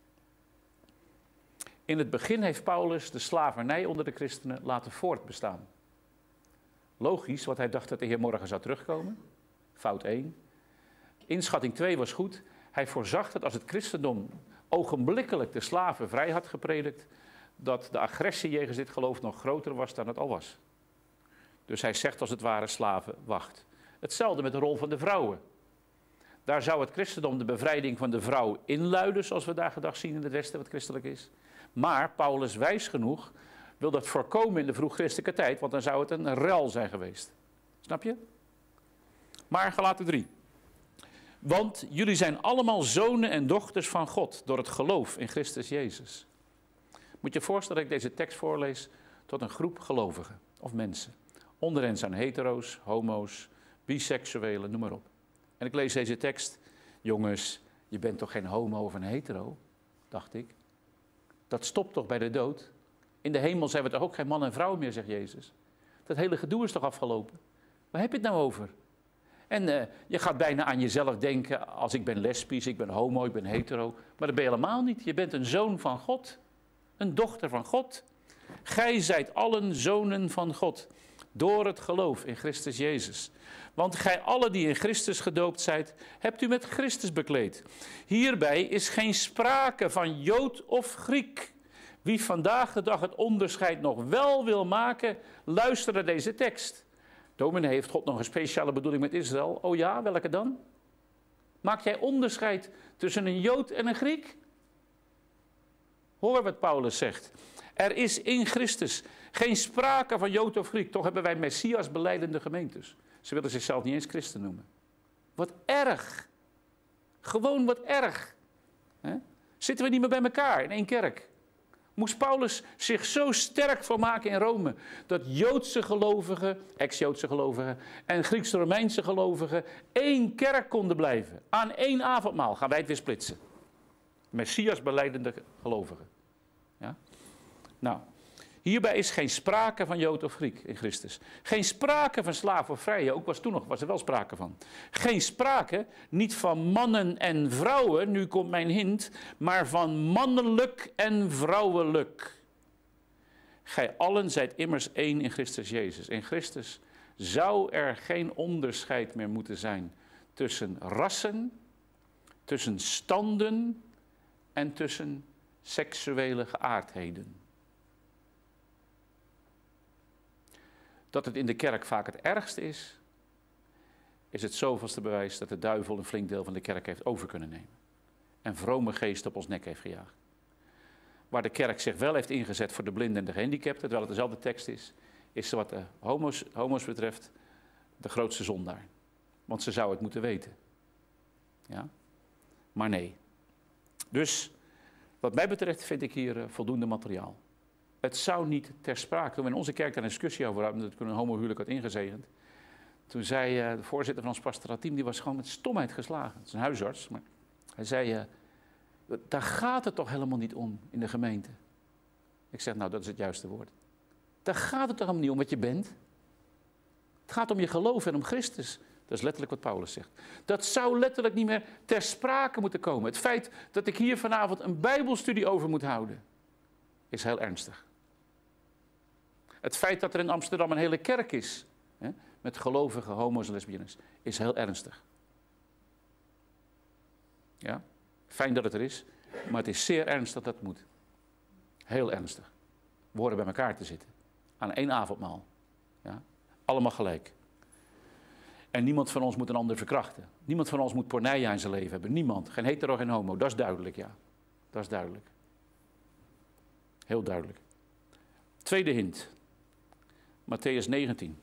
In het begin heeft Paulus de slavernij onder de christenen laten voortbestaan. Logisch, want hij dacht dat de Heer morgen zou terugkomen. Fout 1. Inschatting 2 was goed. Hij voorzag dat als het christendom ogenblikkelijk de slaven vrij had gepredikt, dat de agressie jegens dit geloof nog groter was dan het al was. Dus hij zegt als het ware slaven, wacht. Hetzelfde met de rol van de vrouwen. Daar zou het christendom de bevrijding van de vrouw inluiden, zoals we daar gedag zien in het Westen, wat christelijk is. Maar Paulus, wijs genoeg, wil dat voorkomen in de vroeg-christelijke tijd, want dan zou het een rel zijn geweest. Snap je? Maar Galaten 3. Want jullie zijn allemaal zonen en dochters van God door het geloof in Christus Jezus. Moet je je voorstellen dat ik deze tekst voorlees tot een groep gelovigen of mensen. Onder hen zijn hetero's, homo's, biseksuelen, noem maar op. En ik lees deze tekst. Jongens, je bent toch geen homo of een hetero, dacht ik. Dat stopt toch bij de dood? In de hemel zijn we toch ook geen man en vrouw meer, zegt Jezus. Dat hele gedoe is toch afgelopen? Waar heb je het nou over? En je gaat bijna aan jezelf denken, als ik ben lesbisch, ik ben homo, ik ben hetero. Maar dat ben je helemaal niet. Je bent een zoon van God. Een dochter van God. Gij zijt allen zonen van God. Door het geloof in Christus Jezus. Want gij allen die in Christus gedoopt zijt, hebt u met Christus bekleed. Hierbij is geen sprake van Jood of Griek. Wie vandaag de dag het onderscheid nog wel wil maken, luister naar deze tekst. Dominee, heeft God nog een speciale bedoeling met Israël? Oh ja, welke dan? Maak jij onderscheid tussen een Jood en een Griek? Hoor wat Paulus zegt. Er is in Christus geen sprake van Jood of Griek. Toch hebben wij Messias belijdende gemeentes. Ze willen zichzelf niet eens christen noemen. Wat erg. Gewoon wat erg. Zitten we niet meer bij elkaar in één kerk? Moest Paulus zich zo sterk voor maken in Rome, dat Joodse gelovigen, ex-Joodse gelovigen en Grieks-Romeinse gelovigen één kerk konden blijven. Aan één avondmaal gaan wij het weer splitsen. Messias belijdende gelovigen. Ja? Nou, hierbij is geen sprake van Jood of Griek in Christus. Geen sprake van slaaf of vrije, ook was er wel sprake van. Geen sprake, niet van mannen en vrouwen, nu komt mijn hint, maar van mannelijk en vrouwelijk. Gij allen zijt immers één in Christus Jezus. In Christus zou er geen onderscheid meer moeten zijn tussen rassen, tussen standen en tussen seksuele geaardheden. Dat het in de kerk vaak het ergste is het zoveelste bewijs dat de duivel een flink deel van de kerk heeft over kunnen nemen. En vrome geest op ons nek heeft gejaagd. Waar de kerk zich wel heeft ingezet voor de blinden en de gehandicapten, terwijl het dezelfde tekst is wat de homo's betreft de grootste zondaar. Want ze zou het moeten weten. Ja? Maar nee. Dus wat mij betreft vind ik hier voldoende materiaal. Het zou niet ter sprake. Toen we in onze kerk daar een discussie over hadden, dat ik een homohuwelijk had ingezegend. Toen zei de voorzitter van ons pastoraal team, die was gewoon met stomheid geslagen. Het is een huisarts, maar hij zei, daar gaat het toch helemaal niet om in de gemeente. Ik zeg, nou dat is het juiste woord. Daar gaat het toch helemaal niet om wat je bent. Het gaat om je geloof en om Christus. Dat is letterlijk wat Paulus zegt. Dat zou letterlijk niet meer ter sprake moeten komen. Het feit dat ik hier vanavond een Bijbelstudie over moet houden, is heel ernstig. Het feit dat er in Amsterdam een hele kerk is, hè, met gelovige homo's en lesbiennes, is heel ernstig. Ja, fijn dat het er is, maar het is zeer ernstig dat het moet. Heel ernstig. We horen bij elkaar te zitten. Aan één avondmaal. Ja, allemaal gelijk. En niemand van ons moet een ander verkrachten. Niemand van ons moet porneia in zijn leven hebben. Niemand. Geen hetero, geen homo. Dat is duidelijk, ja. Dat is duidelijk. Heel duidelijk. Tweede hint. Mattheüs 19.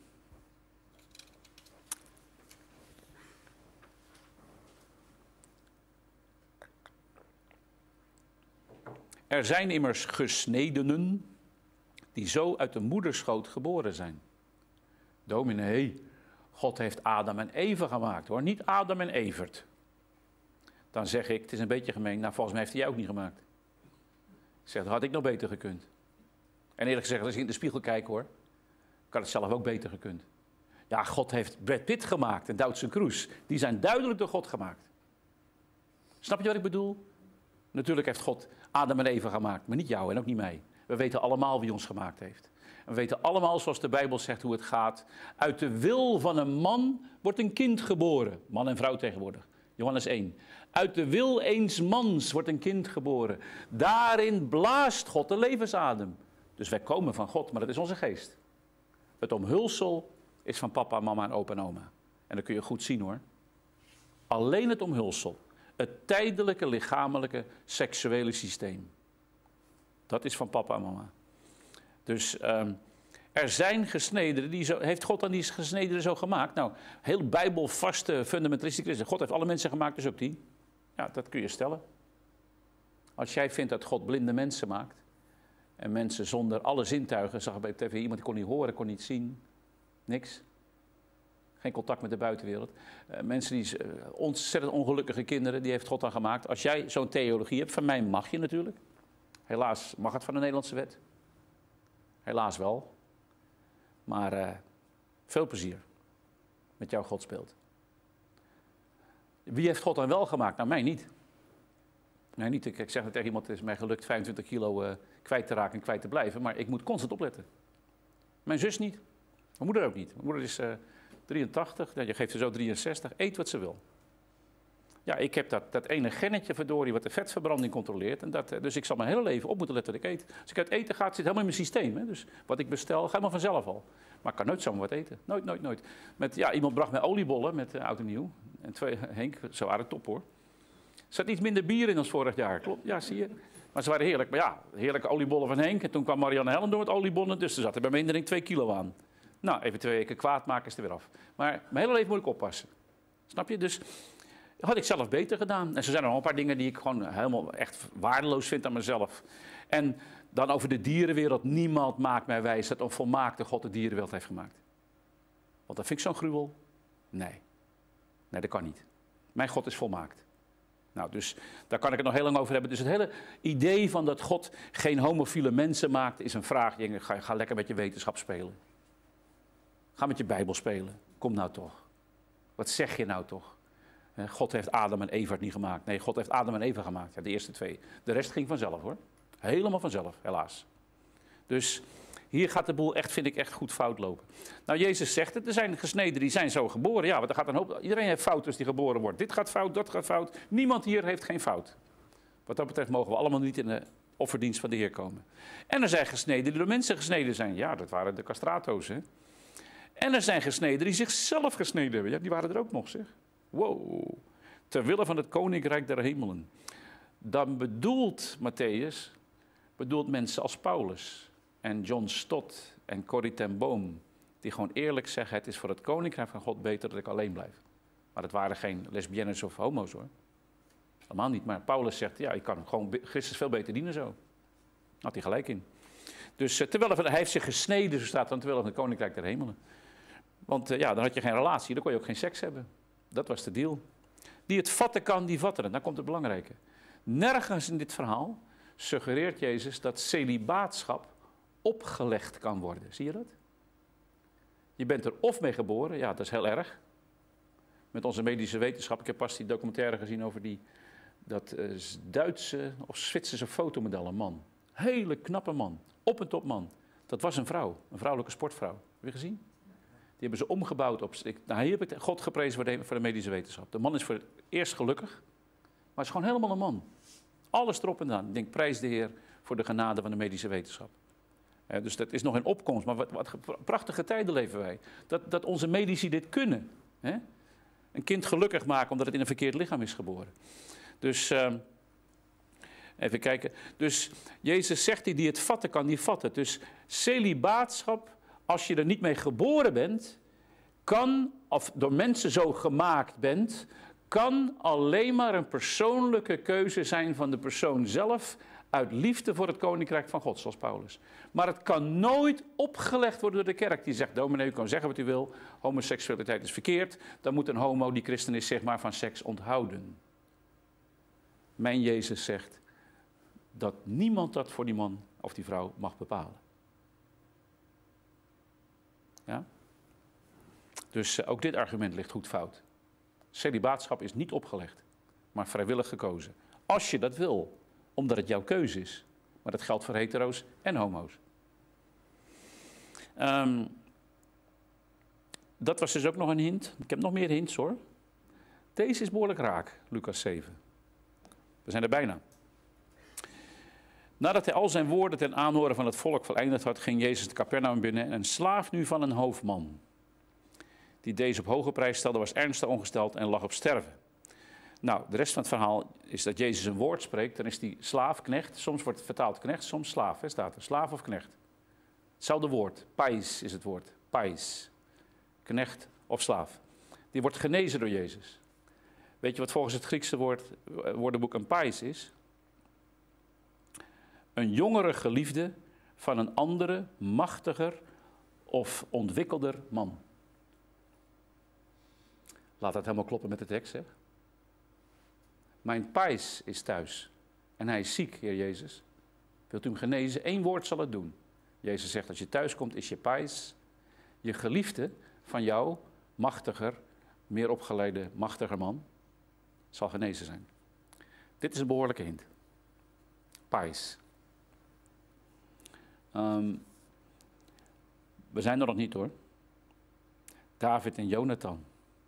Er zijn immers gesnedenen die zo uit de moederschoot geboren zijn. Dominee, God heeft Adam en Eva gemaakt hoor, niet Adam en Evert. Dan zeg ik, het is een beetje gemeen, nou volgens mij heeft hij jou ook niet gemaakt. Ik zeg, dat had ik nog beter gekund. En eerlijk gezegd, als ik in de spiegel kijk hoor, kan het zelf ook beter gekund. Ja, God heeft Brad Pitt gemaakt en Doutzen Kroes. Die zijn duidelijk door God gemaakt. Snap je wat ik bedoel? Natuurlijk heeft God Adam en Eva gemaakt, maar niet jou en ook niet mij. We weten allemaal wie ons gemaakt heeft. En we weten allemaal, zoals de Bijbel zegt, hoe het gaat. Uit de wil van een man wordt een kind geboren. Man en vrouw tegenwoordig. Johannes 1. Uit de wil eens mans wordt een kind geboren. Daarin blaast God de levensadem. Dus wij komen van God, maar dat is onze geest. Het omhulsel is van papa, mama en opa en oma. En dat kun je goed zien hoor. Alleen het omhulsel. Het tijdelijke, lichamelijke, seksuele systeem. Dat is van papa en mama. Dus er zijn gesnederen, heeft God dan die gesnederen zo gemaakt? Nou, heel bijbelvaste fundamentalistische christen. God heeft alle mensen gemaakt, dus ook die. Ja, dat kun je stellen. Als jij vindt dat God blinde mensen maakt, en mensen zonder alle zintuigen, zag ik bij tv iemand die kon niet horen, kon niet zien, niks. Geen contact met de buitenwereld. Mensen die ontzettend ongelukkige kinderen, die heeft God dan gemaakt. Als jij zo'n theologie hebt, van mij mag je natuurlijk. Helaas mag het van de Nederlandse wet. Helaas wel. Maar veel plezier met jouw God speelt. Wie heeft God dan wel gemaakt? Nou, mij niet. Mij niet. Ik zeg tegen iemand, het is mij gelukt 25 kilo kwijt te raken en kwijt te blijven. Maar ik moet constant opletten. Mijn zus niet. Mijn moeder ook niet. Mijn moeder is 83, je geeft ze zo 63. Eet wat ze wil. Ja, ik heb dat ene gennetje verdorie wat de vetverbranding controleert. En dus ik zal mijn hele leven op moeten letten wat ik eet. Als ik uit eten ga, het zit helemaal in mijn systeem. Hè? Dus wat ik bestel, ga helemaal vanzelf al. Maar ik kan nooit zomaar wat eten. Nooit. Iemand bracht mij oliebollen met oud en nieuw. En Henk, ze waren top hoor. Er zat iets minder bier in dan vorig jaar, klopt? Ja, zie je. Maar ze waren heerlijk. Maar ja, heerlijke oliebollen van Henk. En toen kwam Marianne Helen door met oliebollen. Dus er zat er bij mij denk ik 2 kilo aan. Nou, even 2 weken kwaad maken is er weer af. Maar mijn hele leven moet ik oppassen. Snap je? Dus had ik zelf beter gedaan. En zo zijn er nog een paar dingen die ik gewoon helemaal echt waardeloos vind aan mezelf. En dan over de dierenwereld. Niemand maakt mij wijs dat een volmaakte God de dierenwereld heeft gemaakt. Want dat vind ik zo'n gruwel. Nee, dat kan niet. Mijn God is volmaakt. Nou, dus daar kan ik het nog heel lang over hebben. Dus het hele idee van dat God geen homofiele mensen maakt, is een vraag. Ga lekker met je wetenschap spelen. Ga met je Bijbel spelen. Kom nou toch. Wat zeg je nou toch? God heeft Adam en Eva niet gemaakt. Nee, God heeft Adam en Eva gemaakt. Ja, de eerste 2. De rest ging vanzelf hoor. Helemaal vanzelf, helaas. Dus hier gaat de boel echt, vind ik, echt goed fout lopen. Nou, Jezus zegt het. Er zijn gesneden die zijn zo geboren. Ja, want er gaat een hoop. Iedereen heeft fouten als die geboren wordt. Dit gaat fout, dat gaat fout. Niemand hier heeft geen fout. Wat dat betreft mogen we allemaal niet in de offerdienst van de Heer komen. En er zijn gesneden die door mensen gesneden zijn. Ja, dat waren de castrato's, hè. En er zijn gesneden die zichzelf gesneden hebben. Ja, die waren er ook nog, zeg. Wow. Terwille van het koninkrijk der hemelen. Dan bedoelt Mattheüs mensen als Paulus en John Stott en Corrie ten Boom, die gewoon eerlijk zeggen, het is voor het koninkrijk van God beter dat ik alleen blijf. Maar dat waren geen lesbiennes of homo's hoor. Helemaal niet, maar Paulus zegt, ja, ik kan gewoon Christus veel beter dienen zo. Had hij gelijk in. Dus hij heeft zich gesneden, zo staat dan, terwille van het koninkrijk der hemelen. Want dan had je geen relatie, dan kon je ook geen seks hebben. Dat was de deal. Die het vatten kan, die vatten het. Dan komt het belangrijke. Nergens in dit verhaal suggereert Jezus dat celibaatschap opgelegd kan worden. Zie je dat? Je bent er of mee geboren, ja, dat is heel erg. Met onze medische wetenschap, ik heb pas die documentaire gezien over dat Duitse of Zwitserse fotomodel, een man. Hele knappe man, op en top man. Dat was een vrouw, een vrouwelijke sportvrouw. Heb je gezien? Die hebben ze omgebouwd op... Nou, hier heb ik God geprezen voor de medische wetenschap. De man is voor het eerst gelukkig, maar is gewoon helemaal een man. Alles erop en aan. Ik denk, prijs de Heer voor de genade van de medische wetenschap. Dus dat is nog in opkomst, maar wat prachtige tijden leven wij. Dat onze medici dit kunnen. Hè? Een kind gelukkig maken omdat het in een verkeerd lichaam is geboren. Dus, even kijken. Dus Jezus zegt, die het vatten kan, die vat het. Dus celibaatschap, als je er niet mee geboren bent, kan, of door mensen zo gemaakt bent, kan alleen maar een persoonlijke keuze zijn van de persoon zelf, uit liefde voor het koninkrijk van God, zoals Paulus. Maar het kan nooit opgelegd worden door de kerk. Die zegt, dominee, u kan zeggen wat u wil, homoseksualiteit is verkeerd, dan moet een homo die christen is, zeg maar, van seks onthouden. Mijn Jezus zegt dat niemand dat voor die man of die vrouw mag bepalen. Ja? Dus ook dit argument ligt goed fout. Celibaatschap is niet opgelegd, maar vrijwillig gekozen. Als je dat wil, omdat het jouw keuze is. Maar dat geldt voor hetero's en homo's. Dat was dus ook nog een hint. Ik heb nog meer hints hoor. Deze is behoorlijk raak, Lucas 7. We zijn er bijna. Nadat hij al zijn woorden ten aanhoren van het volk voleindigd had, ging Jezus de Capernaum binnen en een slaaf nu van een hoofdman, die deze op hoge prijs stelde, was ernstig ongesteld en lag op sterven. Nou, de rest van het verhaal is dat Jezus een woord spreekt, dan is die slaaf, knecht, soms wordt het vertaald knecht, soms slaaf, hè, staat er, slaaf of knecht. Hetzelfde woord, pais is het woord, pais, knecht of slaaf. Die wordt genezen door Jezus. Weet je wat volgens het Griekse woordenboek een pais is? Een jongere geliefde van een andere, machtiger of ontwikkelder man. Laat dat helemaal kloppen met de tekst, hè? Mijn pais is thuis en hij is ziek, Heer Jezus. Wilt u hem genezen? 1 woord zal het doen. Jezus zegt, als je thuis komt, is je pais, je geliefde van jou, machtiger, meer opgeleide, machtiger man, zal genezen zijn. Dit is een behoorlijke hint. Pais. We zijn er nog niet hoor. David en Jonathan.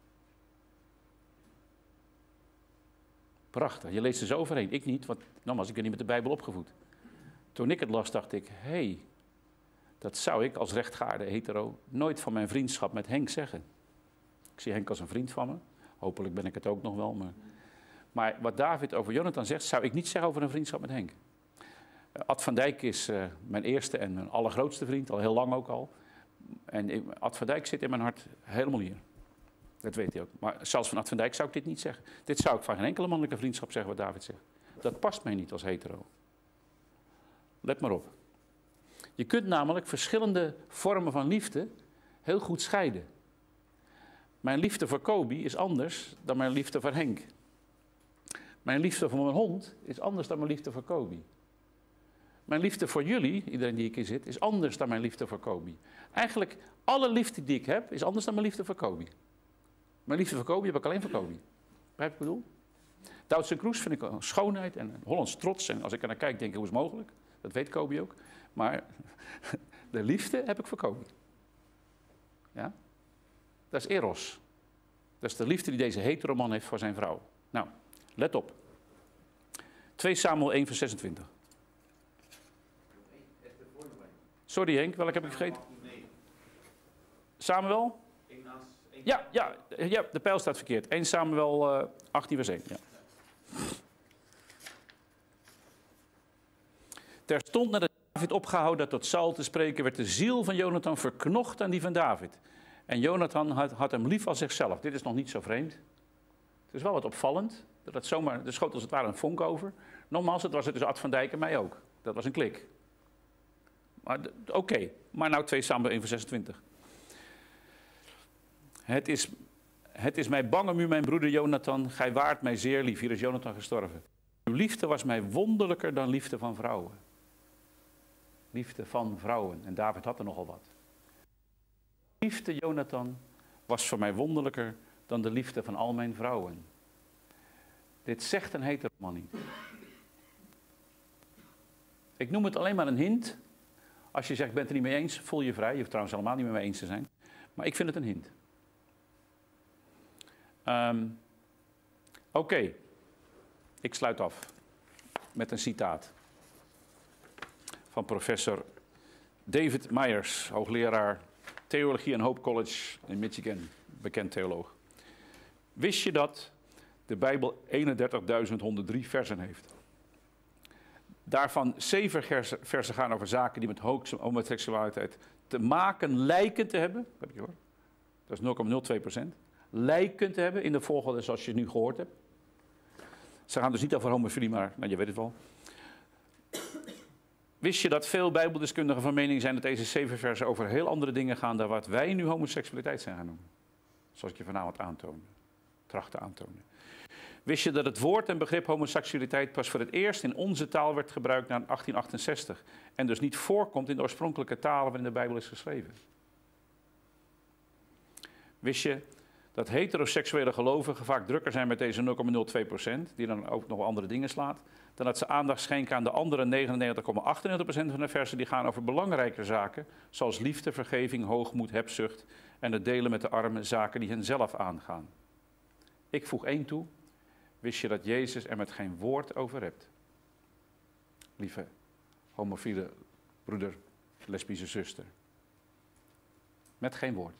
Prachtig, je leest er zo overheen. Ik niet, want nogmaals, ik ben niet met de Bijbel opgevoed. Toen ik het las, dacht ik, hé, dat zou ik als rechtgaarde hetero nooit van mijn vriendschap met Henk zeggen. Ik zie Henk als een vriend van me. Hopelijk ben ik het ook nog wel. Maar wat David over Jonathan zegt, zou ik niet zeggen over een vriendschap met Henk. Ad van Dijk is mijn eerste en mijn allergrootste vriend, al heel lang ook al. En Ad van Dijk zit in mijn hart helemaal hier. Dat weet hij ook. Maar zelfs van Ad van Dijk zou ik dit niet zeggen. Dit zou ik van geen enkele mannelijke vriendschap zeggen wat David zegt. Dat past mij niet als hetero. Let maar op. Je kunt namelijk verschillende vormen van liefde heel goed scheiden. Mijn liefde voor Kobi is anders dan mijn liefde voor Henk. Mijn liefde voor mijn hond is anders dan mijn liefde voor Kobi. Mijn liefde voor jullie, iedereen die hier zit, is anders dan mijn liefde voor Kobi. Eigenlijk, alle liefde die ik heb, is anders dan mijn liefde voor Kobi. Mijn liefde voor Kobi heb ik alleen voor Kobi. Begrijp je wat ik bedoel? Doutzen Kroes vind ik een schoonheid en een Hollands trots. En als ik er naar kijk, denk ik, hoe is het mogelijk? Dat weet Kobi ook. Maar de liefde heb ik voor Kobi. Ja? Dat is eros. Dat is de liefde die deze hetero man heeft voor zijn vrouw. Nou, let op. 2 Samuel 1 vers 26. Sorry Henk, welke heb ik vergeten? Samuel? Ja, de pijl staat verkeerd. 1 Samuel 18 vers 1. Ja. Terstond nadat David opgehouden had tot Saul te spreken, werd de ziel van Jonathan verknocht aan die van David. En Jonathan had hem lief als zichzelf. Dit is nog niet zo vreemd. Het is wel wat opvallend. Dat het zomaar, er schoot als het ware een vonk over. Nogmaals, het was het dus Ad van Dijk en mij ook. Dat was een klik. Maar oké. Maar nou 2 Samuel 1 vers 26. Het is mij bang om u, mijn broeder Jonathan. Gij waart mij zeer lief. Hier is Jonathan gestorven. Uw liefde was mij wonderlijker dan liefde van vrouwen. Liefde van vrouwen. En David had er nogal wat. Liefde, Jonathan, was voor mij wonderlijker dan de liefde van al mijn vrouwen. Dit zegt een hetero-man niet. Ik noem het alleen maar een hint. Als je zegt, ik ben het er niet mee eens, voel je vrij. Je hoeft trouwens helemaal niet met me eens te zijn. Maar ik vind het een hint. Oké. Ik sluit af met een citaat van professor David Myers, hoogleraar Theologie aan Hope College in Michigan, bekend theoloog. Wist je dat de Bijbel 31.103 versen heeft? Daarvan 7 versen gaan over zaken die met homoseksualiteit te maken lijken te hebben. Heb je hoor? Dat is 0,02%. Lijken te hebben in de volgorde zoals je nu gehoord hebt. Ze gaan dus niet over homofilie, maar nou, je weet het wel. Wist je dat veel bijbeldeskundigen van mening zijn dat deze 7 versen over heel andere dingen gaan dan wat wij nu homoseksualiteit zijn gaan noemen? Zoals ik je vanavond aantoonde. Trachten aantonen. Wist je dat het woord en begrip homoseksualiteit pas voor het eerst in onze taal werd gebruikt na 1868 en dus niet voorkomt in de oorspronkelijke talen waarin de Bijbel is geschreven? Wist je dat heteroseksuele gelovigen vaak drukker zijn met deze 0,02%, die dan ook nog andere dingen slaat, dan dat ze aandacht schenken aan de andere 99,98% van de versen die gaan over belangrijke zaken, zoals liefde, vergeving, hoogmoed, hebzucht en het delen met de armen, zaken die hen zelf aangaan. Ik voeg 1 toe. Wist je dat Jezus er met geen woord over hebt? Lieve homofiele broeder, lesbische zuster. Met geen woord.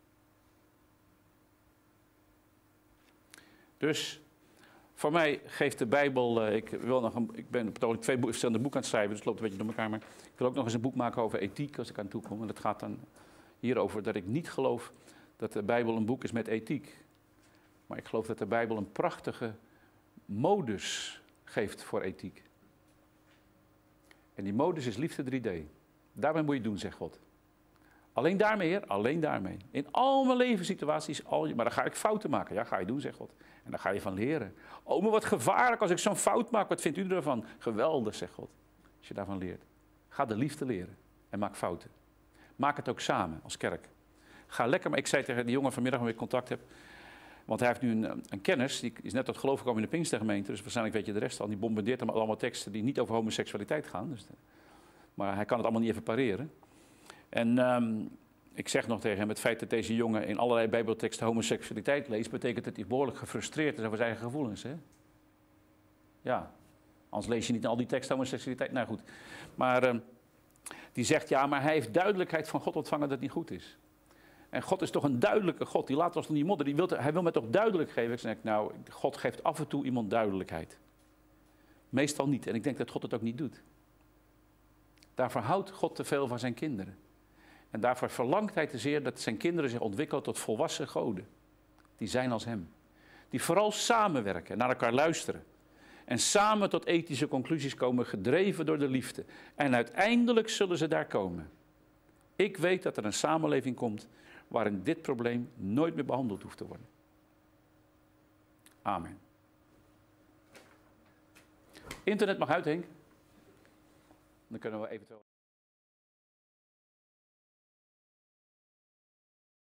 Dus voor mij geeft de Bijbel, ik ben op 2 verschillende boeken aan het schrijven, dus het loopt een beetje door elkaar, maar ik wil ook nog eens een boek maken over ethiek als ik aan toe kom. En dat gaat dan hierover dat ik niet geloof dat de Bijbel een boek is met ethiek. Maar ik geloof dat de Bijbel een prachtige modus geeft voor ethiek. En die modus is liefde 3D. Daarmee moet je het doen, zegt God. Alleen daarmee, Heer, alleen daarmee. In al mijn levenssituaties, maar dan ga ik fouten maken. Ja, ga je doen, zegt God. En daar ga je van leren. Oh, maar wat gevaarlijk als ik zo'n fout maak. Wat vindt u ervan? Geweldig, zegt God. Als je daarvan leert. Ga de liefde leren. En maak fouten. Maak het ook samen, als kerk. Ga lekker, maar ik zei tegen die jongen vanmiddag waarmee ik contact heb. Want hij heeft nu een kennis, die is net tot geloof gekomen in de Pinkstergemeente. Dus waarschijnlijk weet je de rest al. Die bombardeert hem allemaal teksten die niet over homoseksualiteit gaan. Dus maar hij kan het allemaal niet even pareren. En ik zeg nog tegen hem, het feit dat deze jongen in allerlei bijbelteksten homoseksualiteit leest, betekent dat hij behoorlijk gefrustreerd is over zijn eigen gevoelens. Hè? Ja, anders lees je niet in al die teksten homoseksualiteit. Nou goed, maar die zegt, ja, maar hij heeft duidelijkheid van God ontvangen dat het niet goed is. En God is toch een duidelijke God, die laat ons nog niet modderen. Hij wil me toch duidelijk geven. Ik zeg, nou, God geeft af en toe iemand duidelijkheid. Meestal niet, en ik denk dat God het ook niet doet. Daarvoor houdt God te veel van zijn kinderen. En daarvoor verlangt hij te zeer dat zijn kinderen zich ontwikkelen tot volwassen goden. Die zijn als hem. Die vooral samenwerken en naar elkaar luisteren. En samen tot ethische conclusies komen, gedreven door de liefde. En uiteindelijk zullen ze daar komen. Ik weet dat er een samenleving komt waarin dit probleem nooit meer behandeld hoeft te worden. Amen. Internet mag uit, Henk. Dan kunnen we eventueel...